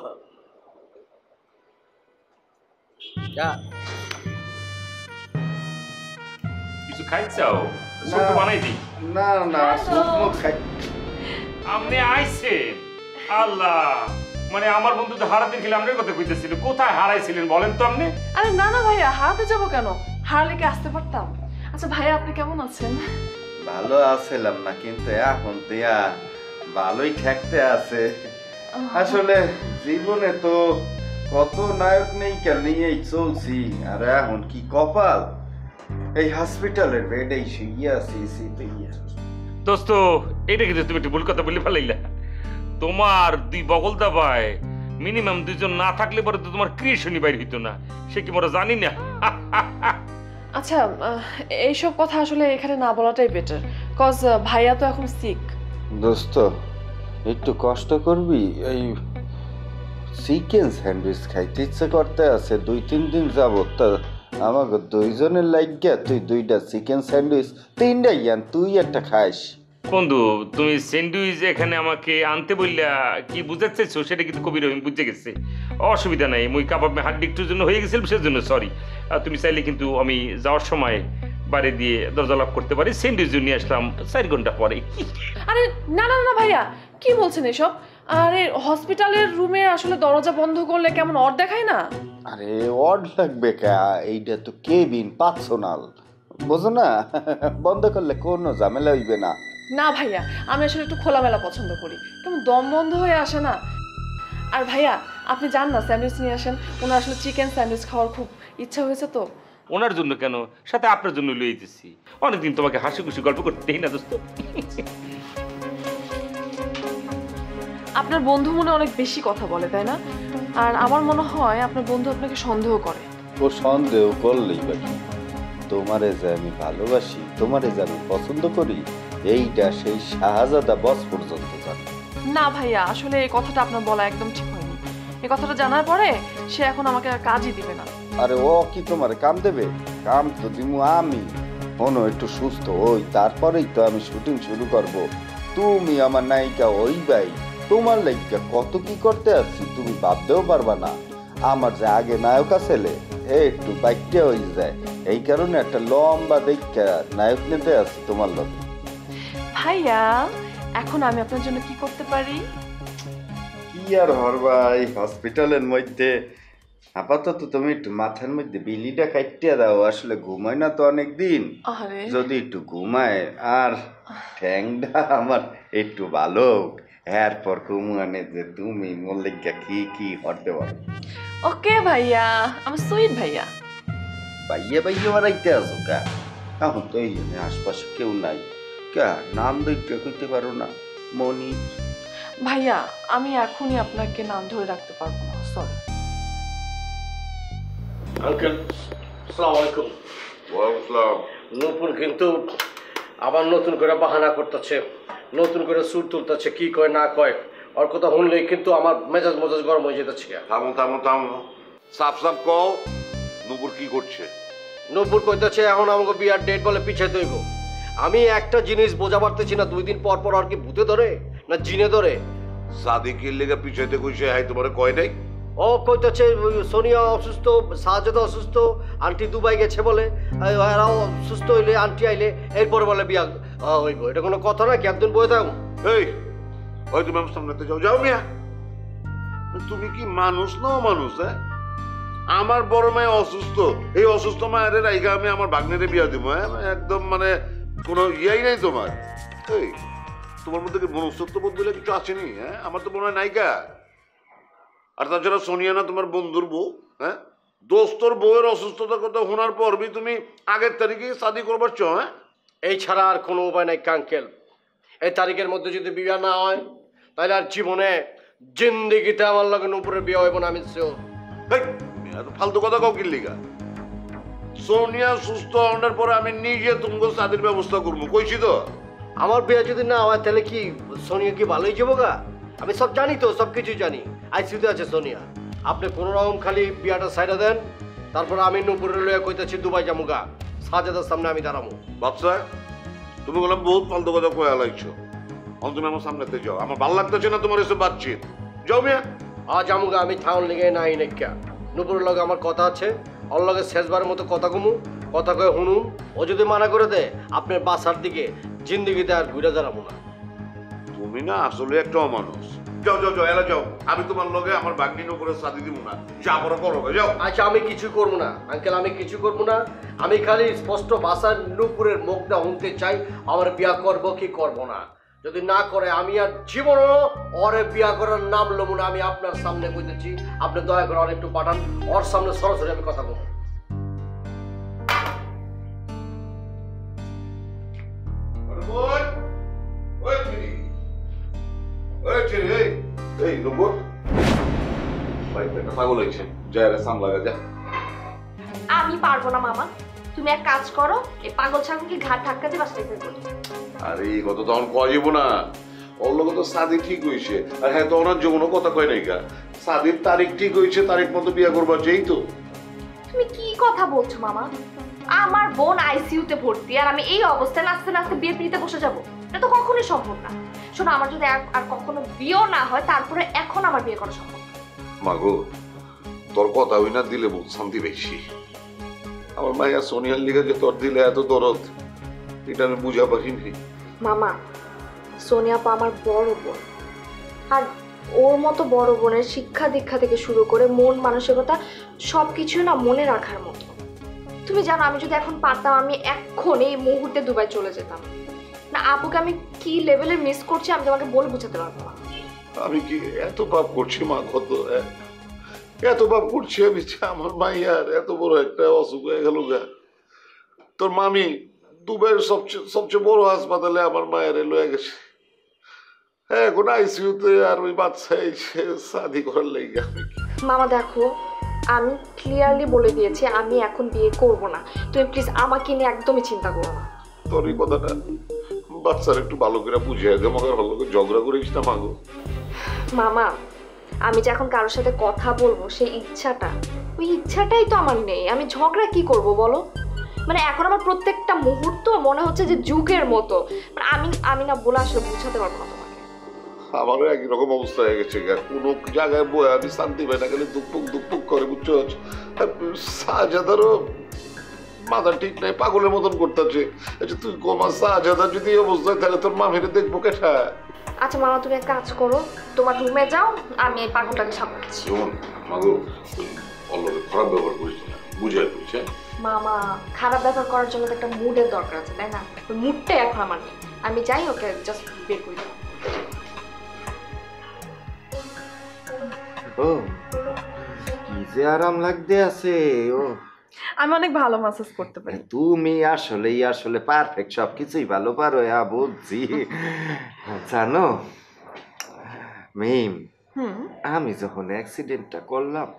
কিছু খাইছাও? সুপ বানাই দি। না না, সুপ খাই। আপনি আইছেন? আল্লাহ, মানে আমার বন্ধু তো হারাতে গেলে আপনার কথা কইতেছিল। কোথায় হারাইছিলেন বলেন তো আপনি? আরে না না ভাইয়া, হারাতে যাবো কেন? হারালে কি আসতে পারতাম? আচ্ছা ভাইয়া, আপনি কেমন আছেন? ভালো আছিলাম না, কিন্তু এখন দিয়া ভালোই ঠেকতে আছে। আসলে জীবনে তো কত নায়ক নেই নিয়েই চলছি, আর এখন কি কপাল, এই হসপিটালের বেডেই শুয়ে আছি। দোস্ত, এটা কিন্তু তুমি একটু ভুল কথা বলে ফেলাইলা। তোমার দুই বগল দাবায় মিনিমাম দুইজন না থাকলে পরে তো তোমার ক্রিয়েশনই বাইর হইতো না। সে কি মোরা জানি না। আচ্ছা, এইসব কথা আসলে এখানে না বলাটাই বেটার, কজ ভাইয়া তো এখন সিক। দোস্ত, একটু কষ্ট করবি, এই চিকেন স্যান্ডউইচ খাইতে ইচ্ছে করতে আছে 2-3 দিন যাবত। তা আমাকে দুইজনের লাগিয়া তুই 2টা চিকেন স্যান্ডউইচ, 3টাই আন, তুই একটা খাস। বন্ধু, তুমি স্যান্ডউইচ এখানে আমাকে আনতে বললা কি বুঝাতে চাইছো সেটা কিন্তু কবির রহিম বুঝে গেছে। অসুবিধা নাই, মুই কাবাব হাড্ডি একটুর জন্য হয়ে গেছিল, সেজন্য সরি। তুমি চাইলে কিন্তু আমি যাওয়ার সময় বাড়ি দিয়ে দরজা লক করতে পারি। স্যান্ডউইচ নিয়ে আসলাম 4 ঘন্টা পরে। আরে না না না ভাইয়া, কি বলছেন এসব? আরে হসপিটালের রুমে আসলে দরজা বন্ধ করলে কেমন অড দেখায় না? আরে অড লাগবে কা, এইটা তো কেবিন পার্সোনাল, বুঝো না? বন্ধ করলে কোনো ঝামেলা হইবে না। না ভাইয়া, আমি আসলে একটু খোলামেলা পছন্দ করি, কেমন দম বন্ধ হয়ে আসে না। আর ভাইয়া, আপনি যান না, স্যান্ডউইচ নিয়ে আসেন। ওনার আসলে চিকেন স্যান্ডউইচ খাওয়ার খুব ইচ্ছা হয়েছে তো। ওনার জন্য কেন, সাথে আপনার জন্য লয়ে যেতেছি। অনেকদিন তোমাকে হাসি খুশি গল্প করতেই না দোস্ত। আপনার বন্ধু মনে অনেক বেশি কথা বলে, তাই না? আর আমার মনে হয় আপনার বন্ধু আপনাকে সন্দেহ করে। ও সন্দেহ করলেই বাকি, তোমারে যে আমি ভালোবাসি, তোমারে যে আমি পছন্দ করি, এইটা সেই শাহজাদা বস পর্যন্ত জানে না ভাইয়া, আসলে এই কথাটা আপনার বলা একদম ঠিক হয়নি। এই কথাটা জানার পরে সে এখন আমাকে আর কাজই দিবে না। আরে ও কি তোমার কাম দেবে? কাম তো দিমু আমি। হনো একটু সুস্থ হই, তারপরেই তো আমি শুটিং শুরু করব। তুমি আমার নায়িকা ওই ভাই, তোমার লাইকা কত কি করতে আছি তুমি ভাবতেও পারবা না। আমার যে আগে নায়ক ছেলে একটু বাইকটা হয়ে যায়, এই কারণে একটা লম্বা দেখা নায়ক নিতে আছি তোমার লোক। ভাইয়া, এখন আমি আপনার জন্য কি করতে পারি? কি আর হরবা, এই হসপিটালের মধ্যে আপাতত তুমি একটু মাথার মধ্যে বিলিটা কাটিয়ে দাও। আসলে ঘুমায় না তো অনেকদিন, যদি একটু ঘুমায় আর ঠ্যাংটা আমার একটু ভালো, এরপর ঘুমানে যে তুমি মল্লিকা কি কি করতে পারো। ওকে ভাইয়া, আমার সুইট ভাইয়া। ভাইয়া ভাইয়া বাড়াইতে আসো কা? এখন তো এই জন্য আশপাশে কেউ নাই কা, নাম দুইটা কইতে পারো না? মনি। ভাইয়া আমি এখনই আপনাকে নাম ধরে রাখতে পারবো না, সরি। আঙ্কেল আসসালামু আলাইকুম। ওয়ালাইকুম আসসালাম। নূপুর কিন্তু আবার নতুন করে বাহানা করতেছে, নতুন করে সুর তুলতেছে, কি কয় না কয়। ওর কথা শুনলেই কিন্তু আমার মেজাজ মেজাজ গরম হয়ে যেতেছে। থামো থামো থামো, সাফ সাফ কও নূপুর কি করছে? নূপুর কইতেছে এখন আমাকে বিয়ার ডেট বলে পিছিয়ে দইব। আমি একটা জিনিস বোঝা পারতেছি না, 2 দিন পর পর আর কি ভূতে ধরে না জিনে ধরে। সাদিকের লেগে পিছাইতে কইছে, হাই তোমার কয় নাই? ও কইতেছে সোনিয়া অসুস্থ, সাজেদা অসুস্থ, আন্টি দুবাই গেছে বলে, এরাও সুস্থ হইলে আন্টি আইলে এরপরে বলে বিয়া হইব। এটা কোনো কথা না কি? একদিন বয়ে থাকুন। এই ওই তুমি আমার সামনেতে যাও, যাও মিয়া। তুমি কি মানুষ না মানুষ? হ্যাঁ, আমার বড় মেয়ে অসুস্থ, এই অসুস্থ মায়ের রাইগা আমি আমার ভাগ্নেরে বিয়া দিব? হ্যাঁ, একদম মানে কোনো ইয়াই নাই তোমার। এই তোমার মধ্যে কি মনুষ্যত্ব বোধ বলে কিছু আসেনি? হ্যাঁ, আমার তো মনে হয় নায়িকা। আর তাছাড়া সোনিয়া না তোমার বন্ধুর বউ? হ্যাঁ, দোস্তর বউয়ের অসুস্থতার কথা শোনার পর তুমি আগের তারিখে শাদি করবার চো? হ্যাঁ, এই ছাড়া আর কোনো উপায় নাই কাঙ্কেল। এই তারিখের মধ্যে যদি বিয়া না হয় তাহলে আর জীবনে জিন্দিগিতে আমার লগে নূপুরের বিয়ে হইব না, আমি শিওর। ফালতু কথা কাউ কিনলিগা? সোনিয়া সুস্থ হওয়ার পরে আমি নিজে তোমাকে শাদির ব্যবস্থা করবো, কইছি তো। আমার বিয়ে যদি না হয় তাহলে কি সোনিয়া কি ভালোই যাবো গা? আমি সব জানি তো, সব কিছু জানি। আইসিউতে আছে সোনিয়া। আপনি কোনো রকম খালি বিয়াটা সাইডা দেন, তারপর আমি নূপুরের লইয়া কইতেছি দুবাই যাবো গা, সাজেদার সামনে আমি দাঁড়াবো। বাচ্চা তুমি বললাম বহুত ফালতু কথা কয়ে আলাইছো। তুমি আমার সামনেতে যাও, আমার ভালো লাগতেছে না তোমার এসব বাতচিত। যাও মিয়া। আজ আমুগা আমি থাউন লেগে নাই নাইকা। নূপুরের লগে আমার কথা আছে, ওর লগে শেষবারের মতো কথা কমু, কথা কয়ে শুনুন। ও যদি মানা করে দেয় আপনার বাসার দিকে জিন্দিগিতে আর ঘুরে দাঁড়াবো না। তুমি না আসলে একটা অমানুষ। যাও যাও যাও, এলা যাও। আমি তোমার লগে আমার বাগনির উপরে শাদি দিব না, যা করো করো, যাও। আচ্ছা আমি কিছু করবো না আঙ্কেল, আমি কিছু করবো না। আমি খালি স্পষ্ট ভাষার নূপুরের মুখটা শুনতে চাই, আমার বিয়া করব কি করব না। যদি না করে আমি আর জীবনও ওরে বিয়া করার নাম লমু না। আমি আপনার সামনে কইতেছি, আপনি দয়া করে আর একটু পাঠান, ওর সামনে সরাসরি আমি কথা বলবো। আমি পারবো না মামা, তুমি এক কাজ করো, এই পাগল ছাগলকে ঘাট ধাক্কা দিয়ে বাসায় ফেলবো। আরে এই কথা তখন কয় যাবো না, ওর লোক তো শাদি ঠিক হয়েছে। আর হ্যাঁ, তো ওনার যে কোনো কথা কয় নাই গা, শাদির তারিখ ঠিক হয়েছে, তারিখ মতো বিয়ে করবার যেই তো। তুমি কি কথা বলছো মামা? আমার বোন আইসিইউতে ভর্তি, আর আমি এই অবস্থায় নাচতে নাচতে বিয়ে পিড়িতে বসে যাবো? এটা তো কখনোই সম্ভব না। শোনো, আমার যদি আর কখনো বিয়েও না হয়, তারপরে এখন আমার বিয়ে করা সম্ভব। মাগো, তোর কথা হই না দিলে বহুত শান্তি বেশি। আমার মাইয়া সোনিয়ার লিগে যে তোর দিলে এত দরদ, এটা আমি বুঝা পারিনি। মামা, সোনিয়া আপা আমার বড় বোন, আর ওর মতো বড় বোনের শিক্ষা দীক্ষা থেকে শুরু করে মন মানসিকতা সবকিছু না মনে রাখার মতো। তুমি জানো, আমি যদি এখন পারতাম, আমি এখন এই মুহূর্তে দুবাই চলে যেতাম। না, আপুকে আমি কি লেভেলের মিস করছি আমি তোমাকে বলে বোঝাতে পারবো না। আমি কি এত পাপ করছি মা? কত এত পাপ করছি আমি, আমার মাইয়ার এত বড় একটা অসুখ হয়ে গেল গা। তোর মামি দুবাইয়ের সবচেয়ে বড় হাসপাতালে আমার মায়ের লয়ে গেছে। হ্যাঁ, এখন আইসিইউতে, আর ওই বাচ্চা এসে শাদি করার লেগে। মামা দেখো, আমি ক্লিয়ারলি বলে দিয়েছি আমি এখন বিয়ে করব না। তুমি প্লিজ আমাকে নিয়ে একদমই চিন্তা করো না। তোর এই কথাটা বাচ্চার একটু ভালো করে বুঝিয়ে দে, মগার ভালো করে ঝগড়া করিস না মাগো। মামা, আমি যে এখন কারোর সাথে কথা বলবো সেই ইচ্ছাটা, ওই ইচ্ছাটাই তো আমার নেই। আমি ঝগড়া কি করব বলো? মানে এখন আমার প্রত্যেকটা মুহূর্ত মনে হচ্ছে যে যুগের মতো। মানে আমি না বলে আসলে বুঝাতে পারবো না তোমাকে। আমারও একই রকম অবস্থা হয়ে গেছে। কোনো জায়গায় বয়ে আমি শান্তি পাই না, খালি দুপুক দুপুক করে, বুঝছো? সাজাদারও মাথা ঠিক নাই, পাগলের মতন করতেছে। আচ্ছা তুই কমা, সাজাদা যদি এই অবস্থায় তাহলে তোর মামিরে দেখবো কেটা? আচ্ছা মামা, তুমি এক কাজ করো, তোমার রুমে যাও, আমি এই পাগলটাকে সামলাচ্ছি। খারাপ ব্যবহার করিস না, বুঝাই করিস। মামা, খারাপ ব্যবহার করার জন্য তো একটা মুডের দরকার আছে, তাই না? ওই মুডটাই এখন আমার নেই। আমি যাই, ওকে জাস্ট বের করে দাও। ও কি যে আরাম লাগতে আছে। ও আমি অনেক ভালো ম্যাসাজ করতে পারি। তুমি আসলে পারফেক্ট, সবকিছুই ভালো পারো। বুঝছি। জানো মিম, হুম, আমি যখন অ্যাক্সিডেন্টটা করলাম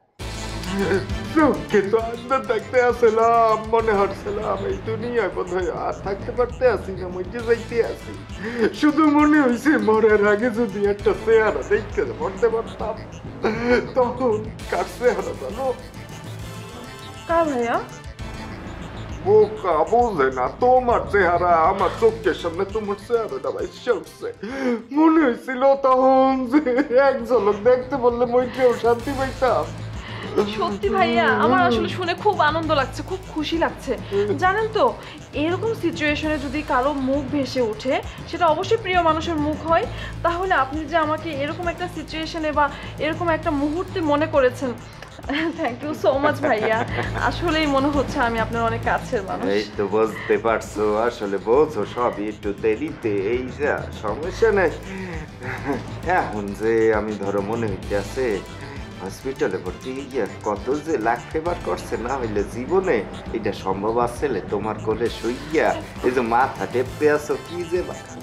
চোখে তো আন্দা থাকতে আসলাম, মনে হচ্ছিলাম এই দুনিয়ায় বোধ হয় আর থাকতে পারতে আসি না, মধ্যে যাইতে আসি। শুধু মনে হয়েছে মরার আগে যদি একটা চেহারা দেখতে মরতে পারতাম। তখন কার চেহারা জানো? কার ভাইয়া? বোকা বোঝে না, তোমার চেহারা আমার চোখের সামনে তোমার চেহারাটা ভাইসে উঠছে। মনে হয়েছিল তখন যে এক ঝলক দেখতে বললে মইকেও শান্তি পাইতাম। সত্যি ভাইয়া, আমার আসলে শুনে খুব আনন্দ লাগছে, খুব খুশি লাগছে। জানেন তো, এরকম সিচুয়েশনে যদি কারো মুখ ভেসে ওঠে, সেটা অবশ্যই প্রিয় মানুষের মুখ হয়। তাহলে আপনি যে আমাকে এরকম একটা সিচুয়েশনে বা এরকম একটা মুহূর্তে মনে করেছেন, থ্যাংক ইউ সো মাচ ভাইয়া। আসলেই মনে হচ্ছে আমি আপনার অনেক কাছের মানুষ। এই তো বুঝতে পারছো, আসলে বোঝো সবই একটু দেরিতে, এই যা সমস্যা নেই। এখন যে আমি ধরো মনে হইতে আছে হসপিটালে ভর্তি গিয়া কত যে লাখ ফেভার করছে, না হইলে জীবনে এটা সম্ভব আসলে তোমার কোলে শুইয়া এই যে মাথা টেপতে আছো কি যে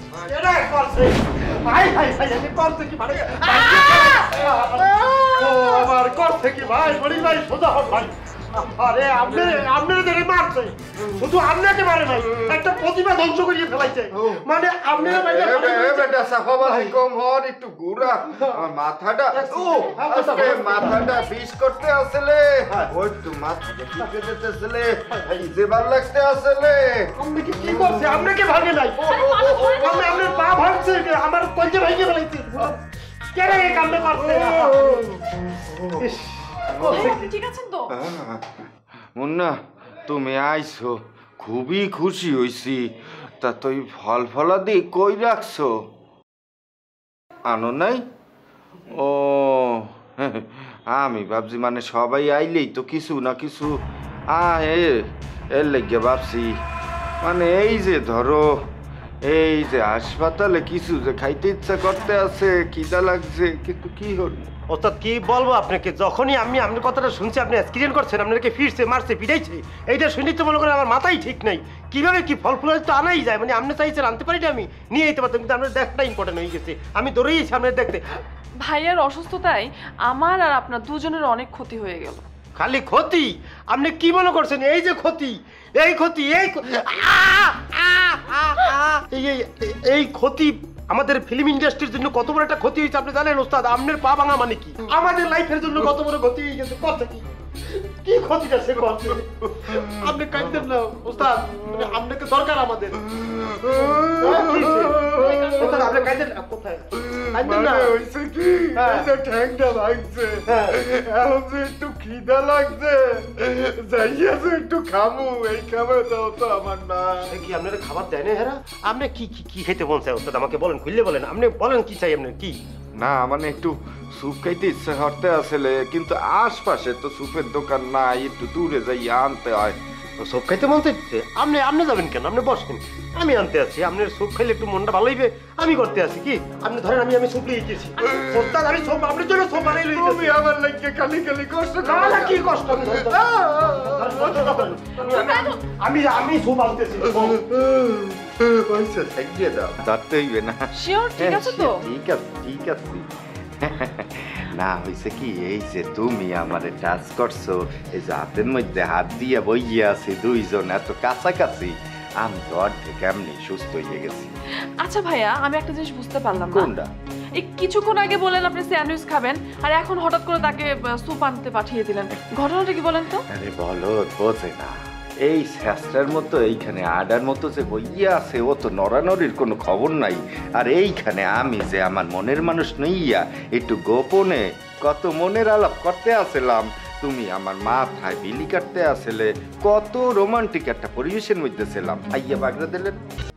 আমার কর থেকে ভাই বলি ভাই সোজা হোক ভাই। আরে আপনি দেখে মারছে, শুধু আপনাকে মারে নাই, একটা প্রতিভা ধ্বংস করিয়ে ফেলাইছে। মানে আপনারা বেটা সাফা ভাই কম হর একটু ঘুরা আমার মাথাটা আজকে মাথাটা ফিস করতে আসলে ওই তো মাথাটা টিপে দিতে আসলে এই যে ভাল লাগতে আসলে আপনি কি করছে? আপনাকে ভাগে নাই, আপনি আপনার পা ভাঙছে, আমার কলজে ভাঙিয়ে ফেলাইছে। কে রে এই কামটা করছে? ঠিক আছেন তো? মুন্না, তুমি আইছো, খুবই খুশি হইছি। তা তুই ফল ফলাদি কই রাখছো? আনো নাই? ও আমি ভাবছি মানে সবাই আইলেই তো কিছু না কিছু এর লেগে ভাবছি, মানে এই যে ধরো এই যে হাসপাতালে কিছু যে খাইতে ইচ্ছা করতে আছে, খিদা লাগছে, কিন্তু কি হল ওস্তাদ কি বলবো আপনাকে, যখনই আমি আপনার কথাটা শুনছি আপনি অ্যাক্সিডেন্ট করছেন, আপনাকে ফিরছে মারছে পিটাইছে, এইটা শুনি তো মনে করেন আমার মাথাই ঠিক নাই। কিভাবে কি ফল ফুল তো আনাই যায়, মানে আপনি চাইছেন আনতে পারি না, আমি নিয়ে যেতে পারতাম, কিন্তু আপনার দেখাটা ইম্পর্টেন্ট হয়ে গেছে, আমি দৌড়েইছি আপনার দেখতে। ভাইয়ার অসুস্থতায় আমার আর আপনার দুজনের অনেক ক্ষতি হয়ে গেল। খালি ক্ষতি? আপনি কি মনে করছেন এই যে ক্ষতি, এই ক্ষতি, এই ক্ষতি আমাদের ফিল্ম ইন্ডাস্ট্রির জন্য কত বড় একটা ক্ষতি হয়েছে আপনি জানেন ওস্তাদ? আপনার পা ভাঙা মানে কি আমাদের লাইফের জন্য কত বড় ক্ষতি হয়ে গেছে। কথা কি ক্ষতিটা সে করছে? আপনি কাঁদতেন না ওস্তাদ, আপনাকে দরকার আমাদের। আপনি কাঁদতেন না, কোথায় হয়েছে কি ঠ্যাংটা লাগছে, এখন যে একটু খিদা লাগছে, যাইয়া যে একটু খামু, এই খাবার দাও তো আমার না। কি আপনারা খাবার দেয় না? হেরা আপনি কি কি খেতে মন চায় ওস্তাদ? আমাকে বলেন, খুললে বলেন, আপনি বলেন কি চাই আপনার? কি না মানে একটু স্যুপ খাইতে ইচ্ছা করতে আসলে, কিন্তু আশপাশে তো স্যুপের দোকান নাই, একটু দূরে যাই আনতে হয়। স্যুপ খাইতে মন চাইছে? আপনি যাবেন কেন? আপনি বসেন, আমি আনতে আছি। আপনার স্যুপ খাইলে একটু মনটা ভালো হইবে, আমি করতে আছি। কি আপনি ধরেন আমি স্যুপ লিয়ে গেছি ওস্তাদ, আমি সব আপনার জন্য সব বানাই লই গেছি। আমার লাগে খালি খালি কষ্ট না কি কষ্ট? আমি স্যুপ আনতেছি। পয়সা থাকিয়ে দাও, ধরতে হইবে না। শিওর? ঠিক আছে তো? ঠিক আছে, ঠিক আছে। না হয়েছে কি, এই যে তুমি আমারে টাচ করছো, এই যে হাতের মধ্যে হাত দিয়ে বইয়ে আছি দুইজন এত কাছাকাছি, আমি তো অর্ধেক এমনি সুস্থ হয়ে গেছি। আচ্ছা ভাইয়া, আমি একটা জিনিস বুঝতে পারলাম না। কোনটা? এই কিছুক্ষণ আগে বলেন আপনি স্যান্ডউইচ খাবেন, আর এখন হঠাৎ করে তাকে স্যুপ আনতে পাঠিয়ে দিলেন, ঘটনাটা কি বলেন তো? আরে বলো, বোঝে না, এই শাস্ত্রের মতো এইখানে আডার মতো যে বইয়া আছে, ও তো নড়ানড়ির কোনো খবর নাই। আর এইখানে আমি যে আমার মনের মানুষ নইয়া একটু গোপনে কত মনের আলাপ করতে আসলাম, তুমি আমার মাথায় বিলি কাটতে আসলে, কত রোমান্টিক একটা পরিবেশের মধ্যে ছিলাম, আইয়া বাগড়া দিলেন।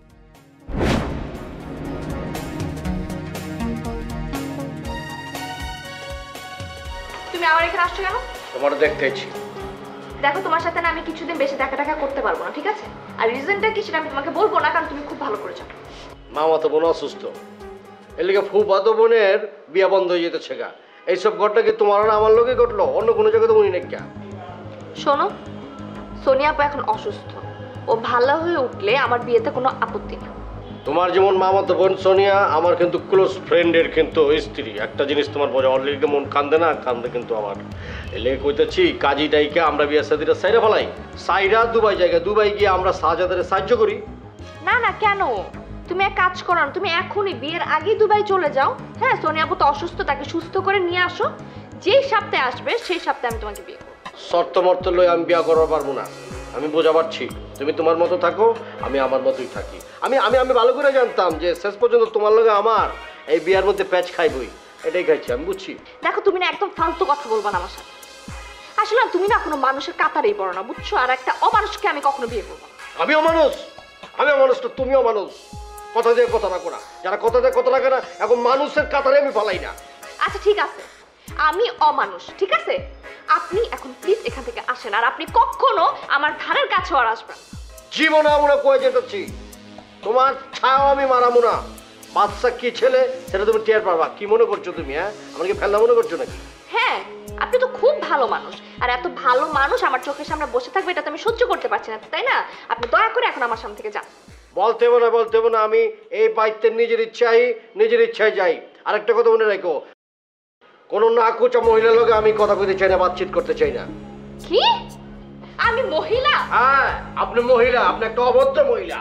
তুমি আমার এখানে আসছো কেন? তোমার দেখতেছি। দেখো, তোমার সাথে না আমি কিছুদিন বেশি দেখা করতে পারবো না, ঠিক আছে? আর রিজনটা কি সেটা আমি তোমাকে বলবো না, কারণ তুমি খুব ভালো করে জানো। মামাতো বোন অসুস্থ, এর লিগে ফুফাতো বোনের বিয়া বন্ধ হয়ে যেতেছে গা। এইসব ঘটনা কি তোমার না আমার লোকে ঘটলো? অন্য কোনো জায়গায় তো উনি নাকি? শোনো, সোনিয়া আপা এখন অসুস্থ, ও ভালো হয়ে উঠলে আমার বিয়েতে কোনো আপত্তি নেই। তোমার যেমন মামাতো বোন সোনিয়া, আমার কিন্তু ক্লোজ ফ্রেন্ডের কিন্তু স্ত্রী। একটা জিনিস তোমার বোঝা, অলরেডি মন কান্দে না, কান্দে কিন্তু আমার। এলে কইতেছি কাজী ডাইকে আমরা বিয়া শাদিটা সাইরা ফেলাই, সাইরা দুবাই জায়গা, দুবাই গিয়ে আমরা শাহজাদারে সাহায্য করি। না না, কেন? তুমি এক কাজ করো না, তুমি এখনই বিয়ের আগেই দুবাই চলে যাও। হ্যাঁ, সোনিয়া আপু তো অসুস্থ, তাকে সুস্থ করে নিয়ে আসো। যেই সপ্তাহে আসবে সেই সপ্তাহে আমি তোমাকে বিয়ে করবো। শর্ত মর্ত লই আমি বিয়া করতে পারবো না, আমি বোঝা পারছি। তুমি তোমার মতো থাকো, আমি আমার মতোই থাকি। আমি আমি আমি ভালো করে জানতাম যে শেষ পর্যন্ত তোমার লগে আমার এই বিয়ার মধ্যে প্যাচ খাইবই, এটাই খাইছি, আমি বুঝছি। দেখো, তুমি না একদম ফালতু কথা বলবা না আমার সাথে। আসলে তুমি না কোনো মানুষের কাতারেই পড়ো না, বুঝছো? আর একটা অমানুষকে আমি কখনো বিয়ে করবো না। আমি অমানুষ? আমি অমানুষ তো তুমিও মানুষ। কথা দিয়ে কথা না করা, যারা কথা দিয়ে কথা রাখে না, এখন মানুষের কাতারে আমি ফালাই না। আচ্ছা ঠিক আছে, আমি অমানুষ, ঠিক আছে? আপনি এখন প্লিজ এখান থেকে আসেন, আর আপনি কখনো আমার ধারের কাছে আর আসবেন। জীবনে আমরা কয়ে যেতেছি, তোমার ছায়াও আমি মারামু না। বাচ্চা কি ছেলে সেটা তুমি টের পারবা। কি মনে করছো তুমি? হ্যাঁ, আমাকে ফেলনা মনে করছো নাকি? হ্যাঁ, আপনি তো খুব ভালো মানুষ, আর এত ভালো মানুষ আমার চোখের সামনে বসে থাকবে এটা তো আমি সহ্য করতে পারছি না, তাই না? আপনি দয়া করে এখন আমার সামনে থেকে যান। বলতে হবে না, আমি এই বাড়িতে নিজের ইচ্ছায় যাই। আরেকটা কথা মনে রাখো, কোনো না কোচা মহিলার লগে আমি কথা কইতে চাই না, বাতচিত করতে চাই না। কি? আমি মহিলা? হ্যাঁ, আপনি মহিলা, আপনি একটা অভদ্র মহিলা,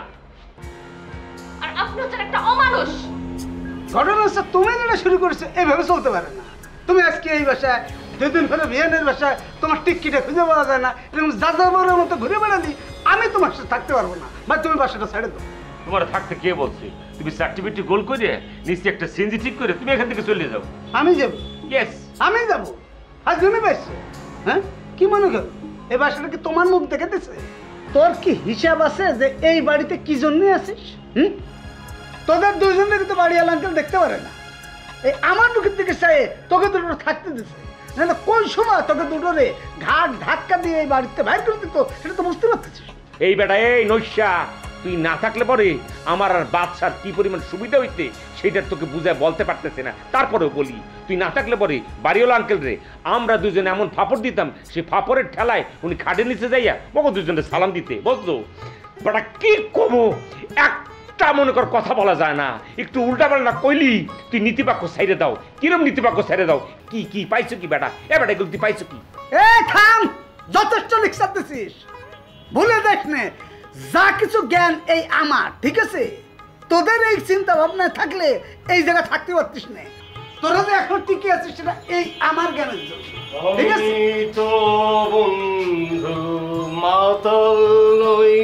আর আপনি হচ্ছেন একটা অমানুষ। ঘটনা হচ্ছে তুমি যেটা শুরু করেছো এইভাবে চলতে পারে না। তুমি আজকে এই বাসায়, দুদিন পরে বিয়ানের বাসায়, তোমার টিকিটে খুঁজে পাওয়া যায় না, এরকম যাযাবরের মতো ঘুরে বেড়ালি, আমি তোমার সাথে থাকতে পারবো না। বা তুমি বাসাটা ছেড়ে দাও। তোমার থাকতে কে বলছে? তুমি সার্টিফিকেট গোল করে নিশ্চয়ই একটা সিএনজি ঠিক করে তুমি এখান থেকে চলে যাও। আমি যাবো? ইয়েস, আমি যাবো? আজ জমি পাইছো? হ্যাঁ, কি মনে করো এই বাসাটা কি তোমার মুখ দেখাতেছে? তোর কি হিসাব আছে যে এই বাড়িতে কি জন্য আছিস? তোদের দুজনের কিন্তু বাড়ি আঙ্কেল দেখতে পারে না, এই আমার মুখের দিকে চাই তোকে দুটো থাকতে দিছে। না কোন সময় তোকে দুটোরে ঘাট ধাক্কা দিয়ে এই বাড়িতে বাইর করে দিত সেটা তো বুঝতে পারতেছিস। এই বেটা, এই নৈশা, তুই না থাকলে পরে আমার আর বাদশার কি পরিমাণ সুবিধা হইতে সেটা তোকে বুঝায় বলতে পারতেছে না। তারপরেও বলি, তুই না থাকলে পরে বাড়িওয়ালা আঙ্কেল রে আমরা দুজনে এমন ফাপড় দিতাম, সেই ফাপড়ের ঠেলায় উনি খাটের নিচে যাইয়া মগো দুজনে সালাম দিতে। বুঝলো বেটা, কি কমো একটা মনে কর কথা বলা যায় না, একটু উল্টা পাল্টা কইলি তুই নীতিবাক্য সাইডে দাও। কিরম নীতিবাক্য সাইডে দাও? কি কি পাইছো কি বেটা? এ বেটা, এগুলো তুই পাইছো কি? এ থাম, যথেষ্ট লিখসার দিছিস। ভুলে দেখ নে, যা কিছু জ্ঞান এই আমার, ঠিক আছে? তোদের এই চিন্তা ভাবনা থাকলে এই জায়গা থাকতে পারতিস না। তোরা যে এখন টিকে আছিস সেটা এই আমার জ্ঞানের জন্য, ঠিক আছে? তো বন্ধু মাতাল নই,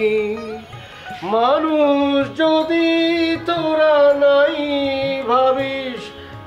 মানুষ যদি তোরা নাই ভাবিস,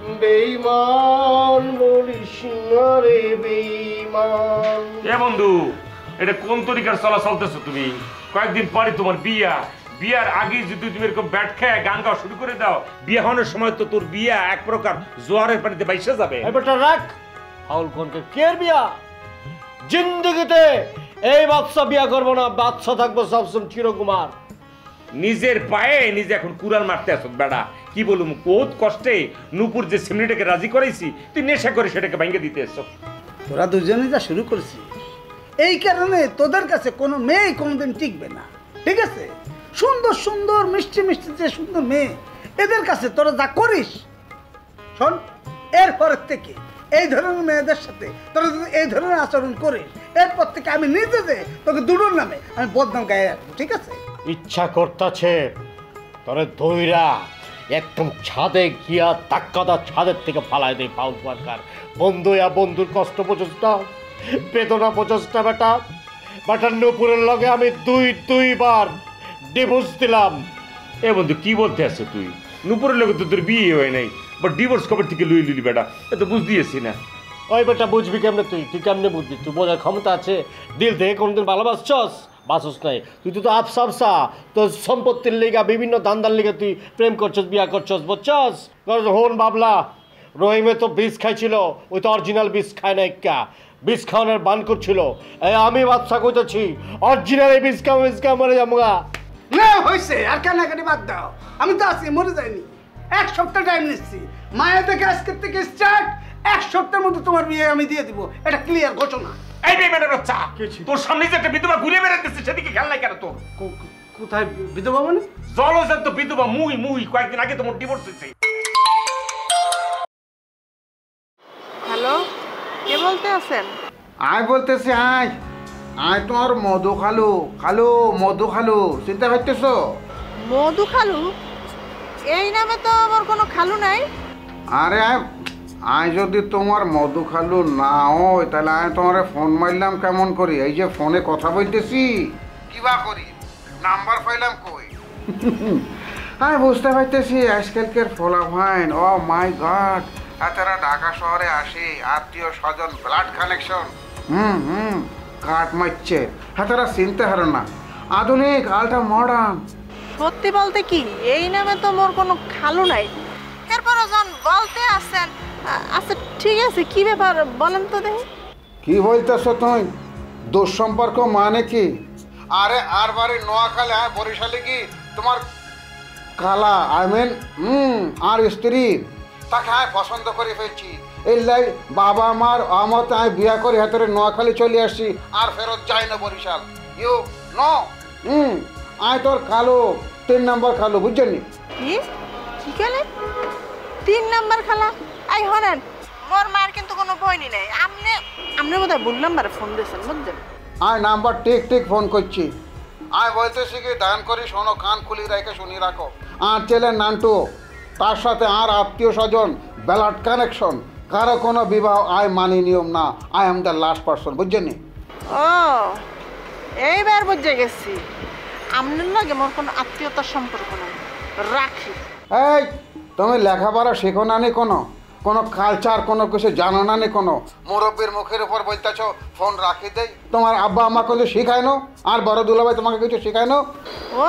বেঈমান বলিস না রে বেঈমান। এ বন্ধু, এটা কোন তরিকার চলা চলতেছো তুমি? কয়েকদিন পরে তোমার বিয়া, বিয়ার আগে যদি তুমি এরকম ব্যাট খেয়ে গান গাওয়া শুরু করে দাও, বিয়ে হওয়ার সময় তো তোর বিয়া এক প্রকার জোয়ারের পানিতে বাইসে যাবে। বেটা রাখ, ফাউল কোনকে কের বিয়া? জিন্দগিতে এই বাদশা বিয়া করবো না, বাদশা থাকবো সবসময় চিরকুমার। নিজের পায়ে নিজে এখন কুড়াল মারতে আসো বেড়া। কি বলুম, বহুত কষ্টে নূপুর যে সিমনিটাকে রাজি করাইছি, তুই নেশা করে সেটাকে ভেঙে দিতে এসো। তোরা দুজনে যা শুরু করেছিস, এই কারণে তোদের কাছে কোনো মেয়ে কোনোদিন টিকবে না, ঠিক আছে? সুন্দর সুন্দর মিষ্টি মিষ্টি যে সুন্দর মেয়ে, এদের কাছে তোরা যা করিস, শোন, এরপরের থেকে এই ধরনের মেয়েদের সাথে তোরা যদি এই ধরনের আচরণ করিস, এরপর থেকে আমি নিজে যে তোকে দুটোর নামে আমি বদনাম গায়ে রাখবো, ঠিক আছে? ইচ্ছা করতেছে তোরে ধইরা একদম ছাদে গিয়া ধাক্কাদা ছাদের থেকে ফালাই দেয় ফাউল ওয়ার্কার। বন্ধু বন্ধুর কষ্ট প্রচেষ্টা, বেদনা প্রচেষ্টা। বেটা বাটার নূপুরের লগে আমি দুইবার ডিভোর্স দিলাম। এ বন্ধু, কি বলতে আসছো তুই? নূপুরের লোক তো তোর বিয়ে হয় নাই, বাট ডিভোর্স কবে থেকে লুই বেটা, এ তো বুঝ দিয়েছি না। ওই বেটা বুঝবি কেমনে? তুই কেমনে বুঝবি? তুই বোঝার ক্ষমতা আছে? দিল থেকে কোনদিন ভালোবাসছস? বাসস নাই। তুই তো আফসা তোর সম্পত্তির লিগা, বিভিন্ন দান্দার লিগা তুই প্রেম করছস, বিয়া করছস, বুঝছস? হন বাবলা, রহিমে তো বিষ খাইছিল, ওই তো অরিজিনাল বিষ খায় না, একটা বিষ খাওয়ানোর বান করছিল। আমি বাদশা কইতেছি, অরিজিনাল এই বিষ খাওয়া মরে যাবগা। না হয়েছে, আর কান্নাকাটি বাদ দাও। আমি তো আছি, মরে যাইনি। 1 সপ্তাহ টাইম নিচ্ছি, মায়া থেকে আজকের থেকে স্টার্ট। 1 সপ্তাহের মধ্যে তোমার বিয়ে আমি দিয়ে দিব, এটা ক্লিয়ার ঘটনা। এই বেটার বাচ্চা, তোর সামনে যে একটা বিধবা ঘুরে বেড়াতেছে, সেদিকে খেয়াল নাই কেন তোর? কোথায় বিধবা মানে? জলজান্ত বিধবা মুই মুই কয়েকদিন আগে তোমার ডিভোর্স হয়েছে। হ্যালো, কে বলতে আছেন? আয় বলতেছি আয় আয় তোমার মধু খালু খালু মধু খালু চিন্তা করতেছ? মধু খালু? এই নামে তো আমার কোনো খালু নাই। আরে আয় যদি তোমার মধু খালু না হয় তাহলে আমি তোমার ফোন মারলাম কেমন করি? এই যে ফোনে কথা বলতেছি কিবা করি, নাম্বার পাইলাম কই? আমি বুঝতে পারতেছি আজকালকার ফলাফাইন। ও মাই গড, তারা ঢাকা শহরে আসে, আত্মীয় স্বজন, ব্লাড কানেকশন, কাট মারছে, তারা চিনতে হারে না, আধুনিক আলটা মডার্ন। সত্যি বলতে কি এই নামে তো মোর কোনো খালু নাই। এরপর যখন বলতে আসছেন, আচ্ছা ঠিক আছে, কি ব্যাপার বলেন তো দেখি। কি বলতেছ তুই? দুঃসম্পর্ক মানে কি? আরে আর বাড়ি নোয়াখালী, হ্যাঁ বরিশালে কি তোমার খালা আই মিন আর স্ত্রী, তাকে আমি পছন্দ করে ফেলছি। এই লাই বাবা মার আমত আমি বিয়া করে হাতের নোয়াখালী চলে আসছি, আর ফেরত যাই না বরিশাল। ইউ নো আয় তোর খালু, 3 নম্বর খালু, বুঝছেন? কি গেলে 3 নাম্বার খালা? আই হনেন, মোর মার কিন্তু কোনো বইনি নাই। আপনি বোধহয় ভুল নাম্বারে ফোন দিয়েছেন, বুঝছেন? আয় নাম্বার ঠিক ফোন করছি। আয় বলতেছি কি দান করি শোনো, কান খুলি রেখে শুনি রাখো। আর ছেলে নান্টু, তার সাথে আর আত্মীয় স্বজন, ব্লাড কানেকশন, কারো কোনো বিবাহ আয় মানি নিয়ম না। I am the last person, বুঝছেন? ও এইবার বুঝে গেছি, আপনার লাগে মোর কোনো আত্মীয়তার সম্পর্ক নাই। রাখি। এই তুমি লেখাপড়া শেখো না নি, কোনো কালচার কোনো কিছু জানো না নি, কোনো মুরব্বীর মুখের উপর বলতেছ ফোন রাখি দেই। তোমার আব্বা আমাকে কিছু শিখায় না, আর বড় দুলাভাই তোমাকে কিছু শিখায় না? ও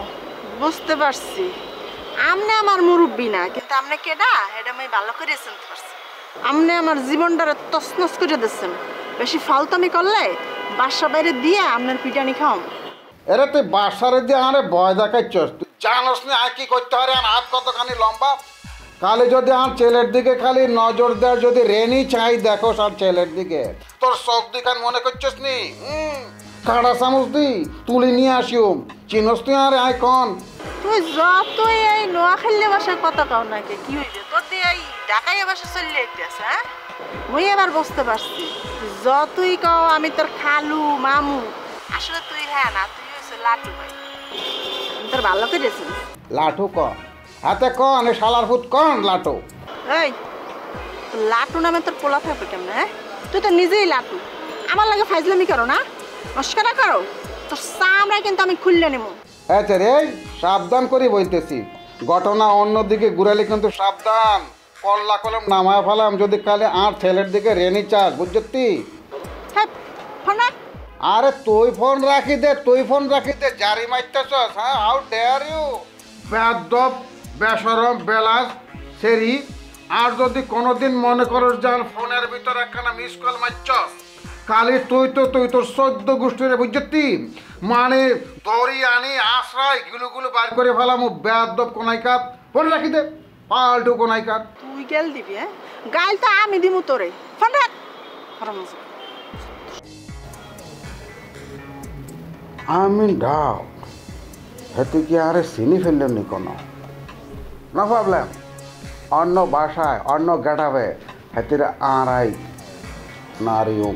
বুঝতে পারছি, আপনি আমার মুরব্বী না, কিন্তু আপনি কেডা এটা আমি ভালো করে চিনতে পারছি। আপনি আমার জীবনটারে তছনছ করে দিচ্ছেন। বেশি ফালতামি করলে বাসা বাইরে দিয়ে আপনার পিটানি খাওয়াম। এরে তুই বাসারে দিয়ে আরে ভয় দেখাচ্ছস, তুই জানোস না আর কি করতে পারে? আর হাত কতখানি লম্বা, খালি যদি আর ছেলের দিকে খালি নজর দেয়, যদি রেনি চাই দেখোস আর ছেলের দিকে, তোর চোখ দিকান মনে করছিস নি কাড়া চামচ দি তুলি নিয়ে আসিও, চিনস তুই আরে আয় কন? তুই যতই এই নোয়াখালী ভাষায় কথা কও নাকি কি হইবে, তোর দিয়ে এই ঢাকাইয়া ভাষা চললে আইতেছে। হ্যাঁ মুই এবার বুঝতে পারছি, যতই কও আমি তোর খালু মামু, আসলে তুই হ্যাঁ না, তুই হচ্ছে লাটু ভাই। তোর ভালো করেছিস। লাটু ক হাতে কন, এ শালার ফুট কন লাটু। এই লাটু নামে তোর পোলা থাকবে কেমন? হ্যাঁ তুই তো নিজেই লাটু, আমার লাগে ফাইজলামি করো না, মস্করা করো, তোর সামনে কিন্তু আমি খুললে নেব। আচ্ছা রে, সাবধান করে বলতেছি, ঘটনা অন্যদিকে ঘুরালে কিন্তু সাবধান। কল্লা কলম নামায় ফেলাম যদি কালে আর ছেলের দিকে রেনি চাস, বুঝছি? আরে তুই ফোন রাখি দে, জারি মারতেছস। হ্যাঁ হাউ ডেয়ার ইউ বেয়াদব বেশরম বেলাস সেরি। আর যদি কোনোদিন মনে করস যার ফোনের ভিতর একখানা মিস কল মারছস, কালি তুই তোর 14 গোষ্ঠীরে, বুঝছি? মানে দড়ি আনি আশ্রয় গুলো বার করে ফেলাম। বেয়াদব কোনাইকার, ফোন রাখি দে, পাল্টু কোনাইকার। তুই গেল দিবি? হ্যাঁ গাইল তো আমি দিমু তোরে, ফোন রাখ। আমি ডাউট হেতু কি আরে চিনি ফেললেন নি কোনো? না ভাবলাম অন্য বাসায় অন্য গেটাবে হেতিরে আড়াই নারিয়ম।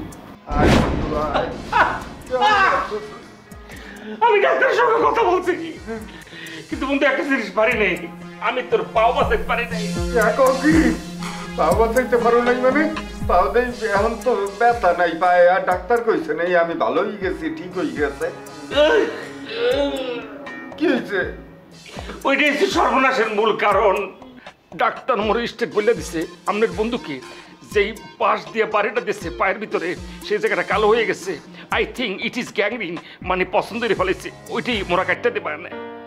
আমি ডাক্তারের সঙ্গে কথা বলছি, কিন্তু বন্ধু একটা জিনিস পারি নাই, আমি তোর পাও বাঁচাইতে পারি নাই। কি পাও বাঁচাইতে পারো নাই মানে? পাও দেই এখন তো ব্যথা নাই পায়ে, আর ডাক্তার কইছে নাই আমি ভালো হয়ে গেছি, ঠিক হয়ে গেছে। কি হয়েছে? ওইটাই হচ্ছে সর্বনাশের মূল কারণ। ডাক্তার মোর স্টেট বলে দিছে আপনার বন্ধুকে যেই পাশ দিয়ে বাড়িটা দিচ্ছে পায়ের ভিতরে, সেই জায়গাটা কালো হয়ে গেছে। I think it is gangrene, মানে পছন্দের ফলেছে, ওইটাই মোরা কাটতে দিতে পারে না।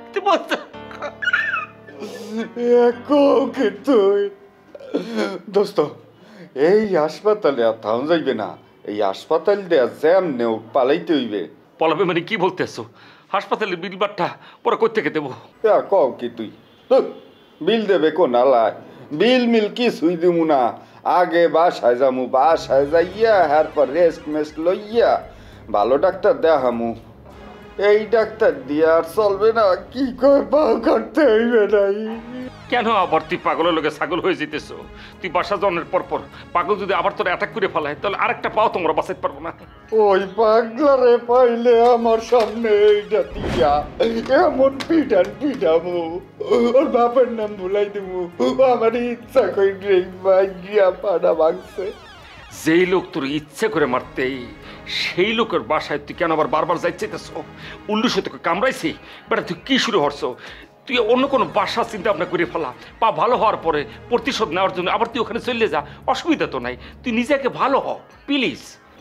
দোস্ত এই হাসপাতালে আর থাম যাইবে না, এই হাসপাতাল দেয়া জ্যাম নেও পালাইতে হইবে। পলাবে মানে কি বলতেছো? হাসপাতালের বিল বাট্টা পরে কই থেকে দেবো? কও কি তুই? বিল দেবে কোন আলায়? বিল মিল কিছুই দিমু না, আগে বাসায় যামু, বাসায় যাইয়া এরপর রেস্ট মেস্ট লইয়া ভালো ডাক্তার দেখামু। এই ডাক্তার দিয়ে আর চলবে না, কি করে পাও করতে হইবে নাই। কেন আবার তুই পাগলের লোকে ছাগল হয়ে যেতেছ? তুই বাসা জনের পর পর পাগল যদি আবার তোর অ্যাটাক করে ফেলায় তাহলে আরেকটা পাও তোমরা বাঁচাইতে পারবো না। ওই পাগলারে পাইলে আমার সামনে এইটা দিয়া এমন পিটামু, ওর বাপের নাম ভুলাই দেবো, আমার ইচ্ছা করে গিয়া পাড়া ভাঙছে। যেই লোক তোর ইচ্ছে করে মারতে সেই লোকের বাসায় তুই কেন আবার বারবার যাই চাইতেছ? উল্লু সে তোকে কামড়াইছি বেটা, তুই কি শুরু হচ্ছ? তুই অন্য কোনো বাসা চিন্তা ভাবনা করে ফেলা, পা ভালো হওয়ার পরে প্রতিশোধ নেওয়ার জন্য আবার তুই ওখানে চলে যা, অসুবিধা তো নাই। তুই নিজেকে ভালো হ প্লিজ।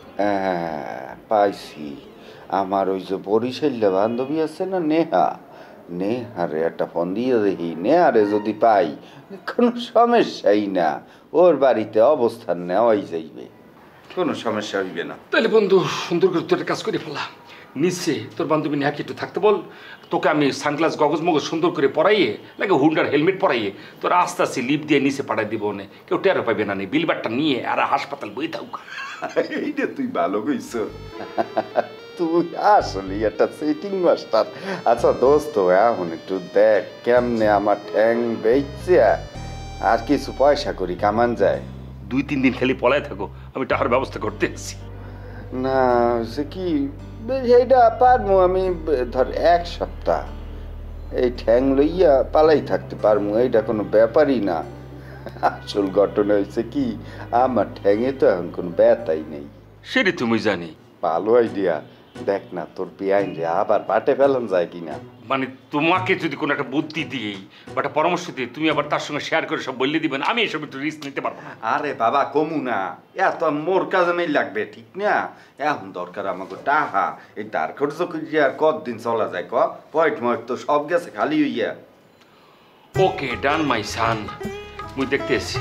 পাইছি, আমার ওই যে বরিশাল্লা বান্ধবী আছে না নেহারে একটা ফোন দিয়ে দেখি, নেহারে যদি পাই কোনো সমস্যাই না, ওর বাড়িতে অবস্থান নেওয়াই যাইবে, কোনো সমস্যা হইবে না। তাহলে বন্ধু সুন্দর করে তোর কাজ করে ফেলা, নিচে তোর বান্ধবী নেহাকে একটু থাকতে বল, তোকে আমি সানগ্লাস গগজ মগজ সুন্দর করে পরাইয়ে লাগে হুন্ডার হেলমেট পরাইয়ে তোর আস্তে আস্তে লিপ দিয়ে নিচে পাঠাই দিব, নে কেউ টেরো পাইবে না, নেই বিলবারটা নিয়ে আর হাসপাতাল বই থাক। এইটা তুই ভালো কইছ, তুই আসলে একটা সিটিং মাস্টার। আচ্ছা দোস্ত, এখন একটু দেখ কেমনে আমার ঠ্যাং বেচছে আর কিছু পয়সা করি কামান যায়। 2-3 দিন খালি পলায় থাকো, আমি টাকার ব্যবস্থা করতে আসছি। না সে কি এইটা পারবো আমি, ধর 1 সপ্তাহ এই ঠ্যাং লইয়া পালাই থাকতে পারবো, এইটা কোনো ব্যাপারই না। আসল ঘটনা হয়েছে কি, আমার ঠ্যাঙে তো এখন কোনো ব্যথাই নেই। সেটা তুমি জানি। ভালো আইডিয়া, দেখ না তোর বেআইন রে আবার বাটে ফেলান যায় কিনা। মানে তোমাকে যদি কোনো একটা বুদ্ধি দিই বা একটা পরামর্শ দিই, তুমি আবার তার সঙ্গে শেয়ার করে সব বললে দিবেন, আমি এসব একটু রিস্ক নিতে পারবো না। আরে বাবা কমু না, এত মোর কাজে নেই লাগবে, ঠিক না? এখন দরকার আমাকে টাহা, এই তার খরচ করিয়া আর কতদিন চলা যায়, পয়েন্ট ময়েট তো সব গেছে খালি হইয়া। ওকে ডান মাই সান, মুই দেখতে এসছি।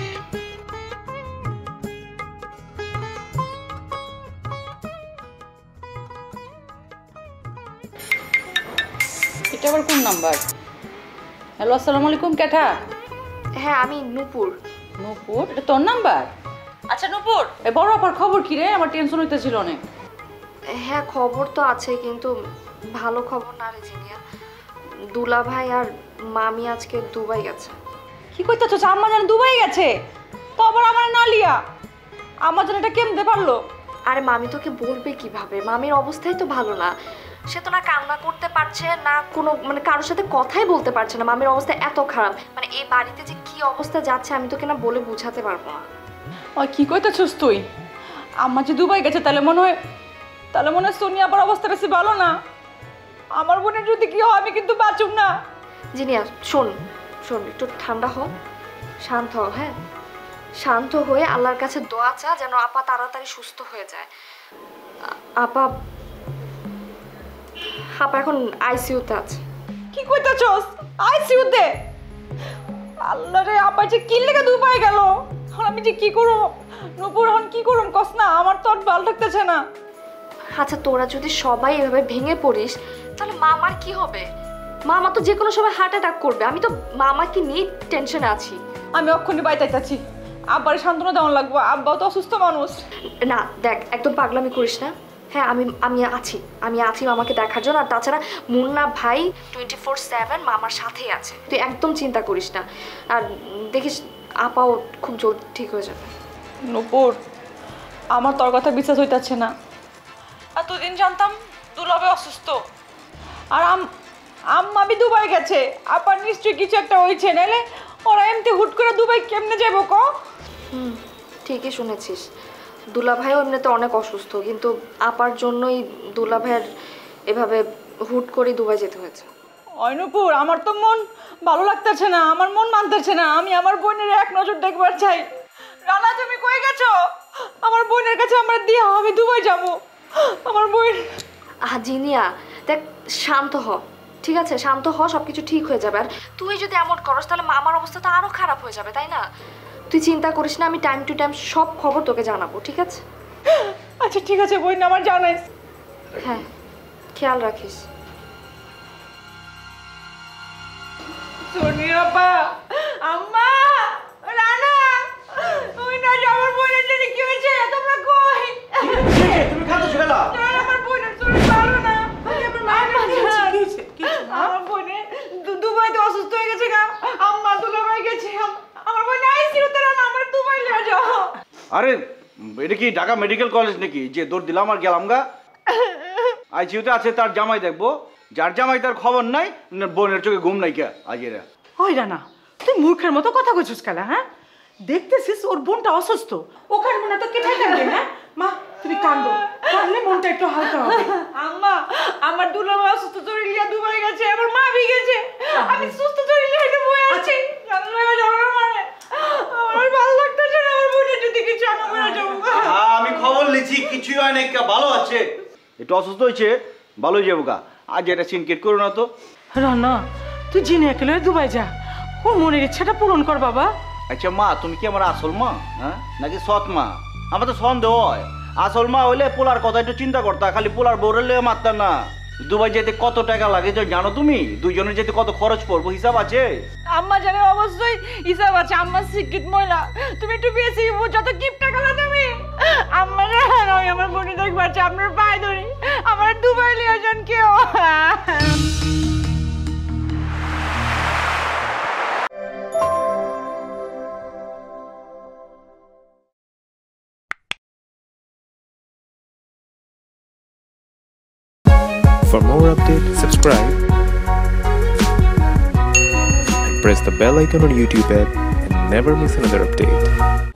এটা আবার কোন নাম্বার? হ্যালো, আসসালামু আলাইকুম। কেঠা? হ্যাঁ আমি নূপুর। নূপুর, এটা তোর নাম্বার? আচ্ছা নূপুর, এই বড় আপার খবর কি রে? আমার টেনশন হইতেছিল অনেক। হ্যাঁ খবর তো আছে, কিন্তু ভালো খবর না রে জিনিয়া। দুলা ভাই আর মামি আজকে দুবাই গেছে। কি কইতেছ? আম্মা জান দুবাই গেছে? তো আবার আমার নালিয়া আম্মা জান এটা কেমনে পারলো? আরে মামি তোকে বলবে কিভাবে? মামির অবস্থাই তো ভালো না, সে তো না কান্না করতে পারছে না, কোনো মানে কারোর সাথে কথাই বলতে পারছে না। মামির অবস্থা এত খারাপ, মানে এই বাড়িতে যে কি অবস্থা যাচ্ছে আমি তোকে না বলে বোঝাতে পারবো না। ওই কি কইতেছস তুই? আম্মা যে দুবাই গেছে তাহলে মনে হয় সোনিয়া আবার অবস্থা বেশি ভালো না। আমার বোনের যদি কি হয় আমি কিন্তু বাঁচুম না। জিনিয়া শোন শোন, একটু ঠান্ডা হ, শান্ত হ। হ্যাঁ শান্ত হয়ে আল্লাহর কাছে দোয়া চা যেন আপা তাড়াতাড়ি সুস্থ হয়ে যায়। আপা এখন আইসিইউতে আছে। কি কইতাছস? আইসিইউতে? আল্লাহ রে, আপা যে কি লাগা দুবাই গেল, আর আমি যে কি করব? নূপুর হন কি করব কস না, আমার তো আর ভালো লাগতেছে না। আচ্ছা তোরা যদি সবাই এভাবে ভেঙে পড়িস তাহলে মামার কি হবে? মামা তো যে কোনো সময় হার্ট অ্যাটাক করবে। আমি তো মামাকে নিয়ে টেনশনে আছি। আমি অক্ষণে বাইতাইতাছি, আব্বারে সান্ত্বনা দেওয়া লাগবো, আব্বাও তো অসুস্থ মানুষ। না দেখ, একদম পাগলামি করিস না। হ্যাঁ আমি আছি মামাকে দেখার জন্য। আর তাছাড়া মুন্না ভাই 24/7 মামার সাথেই আছে, তুই একদম চিন্তা করিস না। আর দেখিস আপাও খুব জলদি ঠিক হয়ে যাবে। নূপুর, আমার তোর কথা বিশ্বাস হইতাছে না। এতদিন জানতাম দুলাভাই অসুস্থ, আর আম্মা আমি দুবাই গেছে, আপার নিশ্চয়ই কিছু একটা হয়েছে, নাহলে ওরা এমনি হুট করে দুবাই কেমনে যাবো ক? ঠিকই শুনেছিস, দুলাভাইও এমনিতে অনেক অসুস্থ, কিন্তু আপার জন্যই দুলাভাইয়ের এভাবে হুট করে দুবাই যেতে হয়েছে। নূপুর, আমার তো মন ভালো লাগতেছে না, আমার মন মানতেছে না। আমি আমার বোনের এক নজর দেখবার চাই। রানা তুমি কই গেছো? আমার বোনের কাছে আমার দিয়ে আমি দুবাই যাব। আমার বোন। জিনিয়া দেখ, শান্ত হ, ঠিক আছে? শান্ত হ, সব কিছু ঠিক হয়ে যাবে। আর তুই যদি এমন করস তাহলে আমার অবস্থা তো আরও খারাপ হয়ে যাবে, তাই না? তুই চিন্তা করিস না, আমি টাইম টু টাইম সব খবর তোকে জানাবো, ঠিক আছে? আচ্ছা ঠিক আছে বোন, আমার জানাইস। হ্যাঁ খেয়াল রাখিস। সোনিয়া আপা, আম্মা, রানা, ওই না আমার বোনের জন্য কি হয়েছে? তোমরা কই? তুমি কাঁদছো কেন? আমার বোনের শরীর ভালো না, আমার মা এটা কি ঢাকা মেডিকেল কলেজ নাকি যে দৌড় দিলাম আর গেলাম গা? আইসিইউতে আছে তার জামাই দেখবো, যার জামাই তার খবর নাই, বোনের চোখে ঘুম নাই কে আজ এরা। ওই রানা, তুই মূর্খের মতো কথা কইছিস কেলা? হ্যাঁ, দেখতেছিস ওর বোনটা অসুস্থ, ওখানে মনে তো কেটে থাকবে। হ্যাঁ মা, তুমি কান্দো, কান্দলে মনটা একটু হালকা হবে। আম্মা, আমার দুলাভাই অসুস্থ শরীর নিয়ে দুবাই গেছে, আমার মা ভি গেছে, আমি সুস্থ শরীর নিয়ে হেঁটে বয়ে আছি। আমার ভালো লাগতেছে না, আমার বোনের যদি কিছু আনা করে যাবো। আমি খবর লিছি, কিছুই হয় না, ভালো আছে, একটু অসুস্থ হয়েছে, ভালো হয়ে যাবো গা। আজ এটা সিনকেট করো না তো। রানা, তুই জিনে একেলে দুবাই যা, ওর মনের ইচ্ছাটা পূরণ কর বাবা। আচ্ছা মা, তুমি কি আমার আসল মা হ্যাঁ নাকি সৎ মা? আমার তো সন্দেহ হয়। আসল মা হইলে পোলার কথা একটু চিন্তা করতা, খালি পোলার বউরেলে মারতা না। দুবাই যেতে কত টাকা লাগে জানো তুমি? দুইজনের যেতে কত খরচ পড়বো হিসাব আছে? আম্মা জানে অবশ্যই হিসাব আছে, আম্মা শিক্ষিত মহিলা, তুমি একটু বেশি যত গিফট টাকা না তুমি আম্মা আমি আমার বোনে দেখবো, আছে আপনার পায়ে ধরি, আমার দুবাই লিয়ে যান কেউ। For more updates, subscribe and press the bell icon on YouTube app and never miss another update.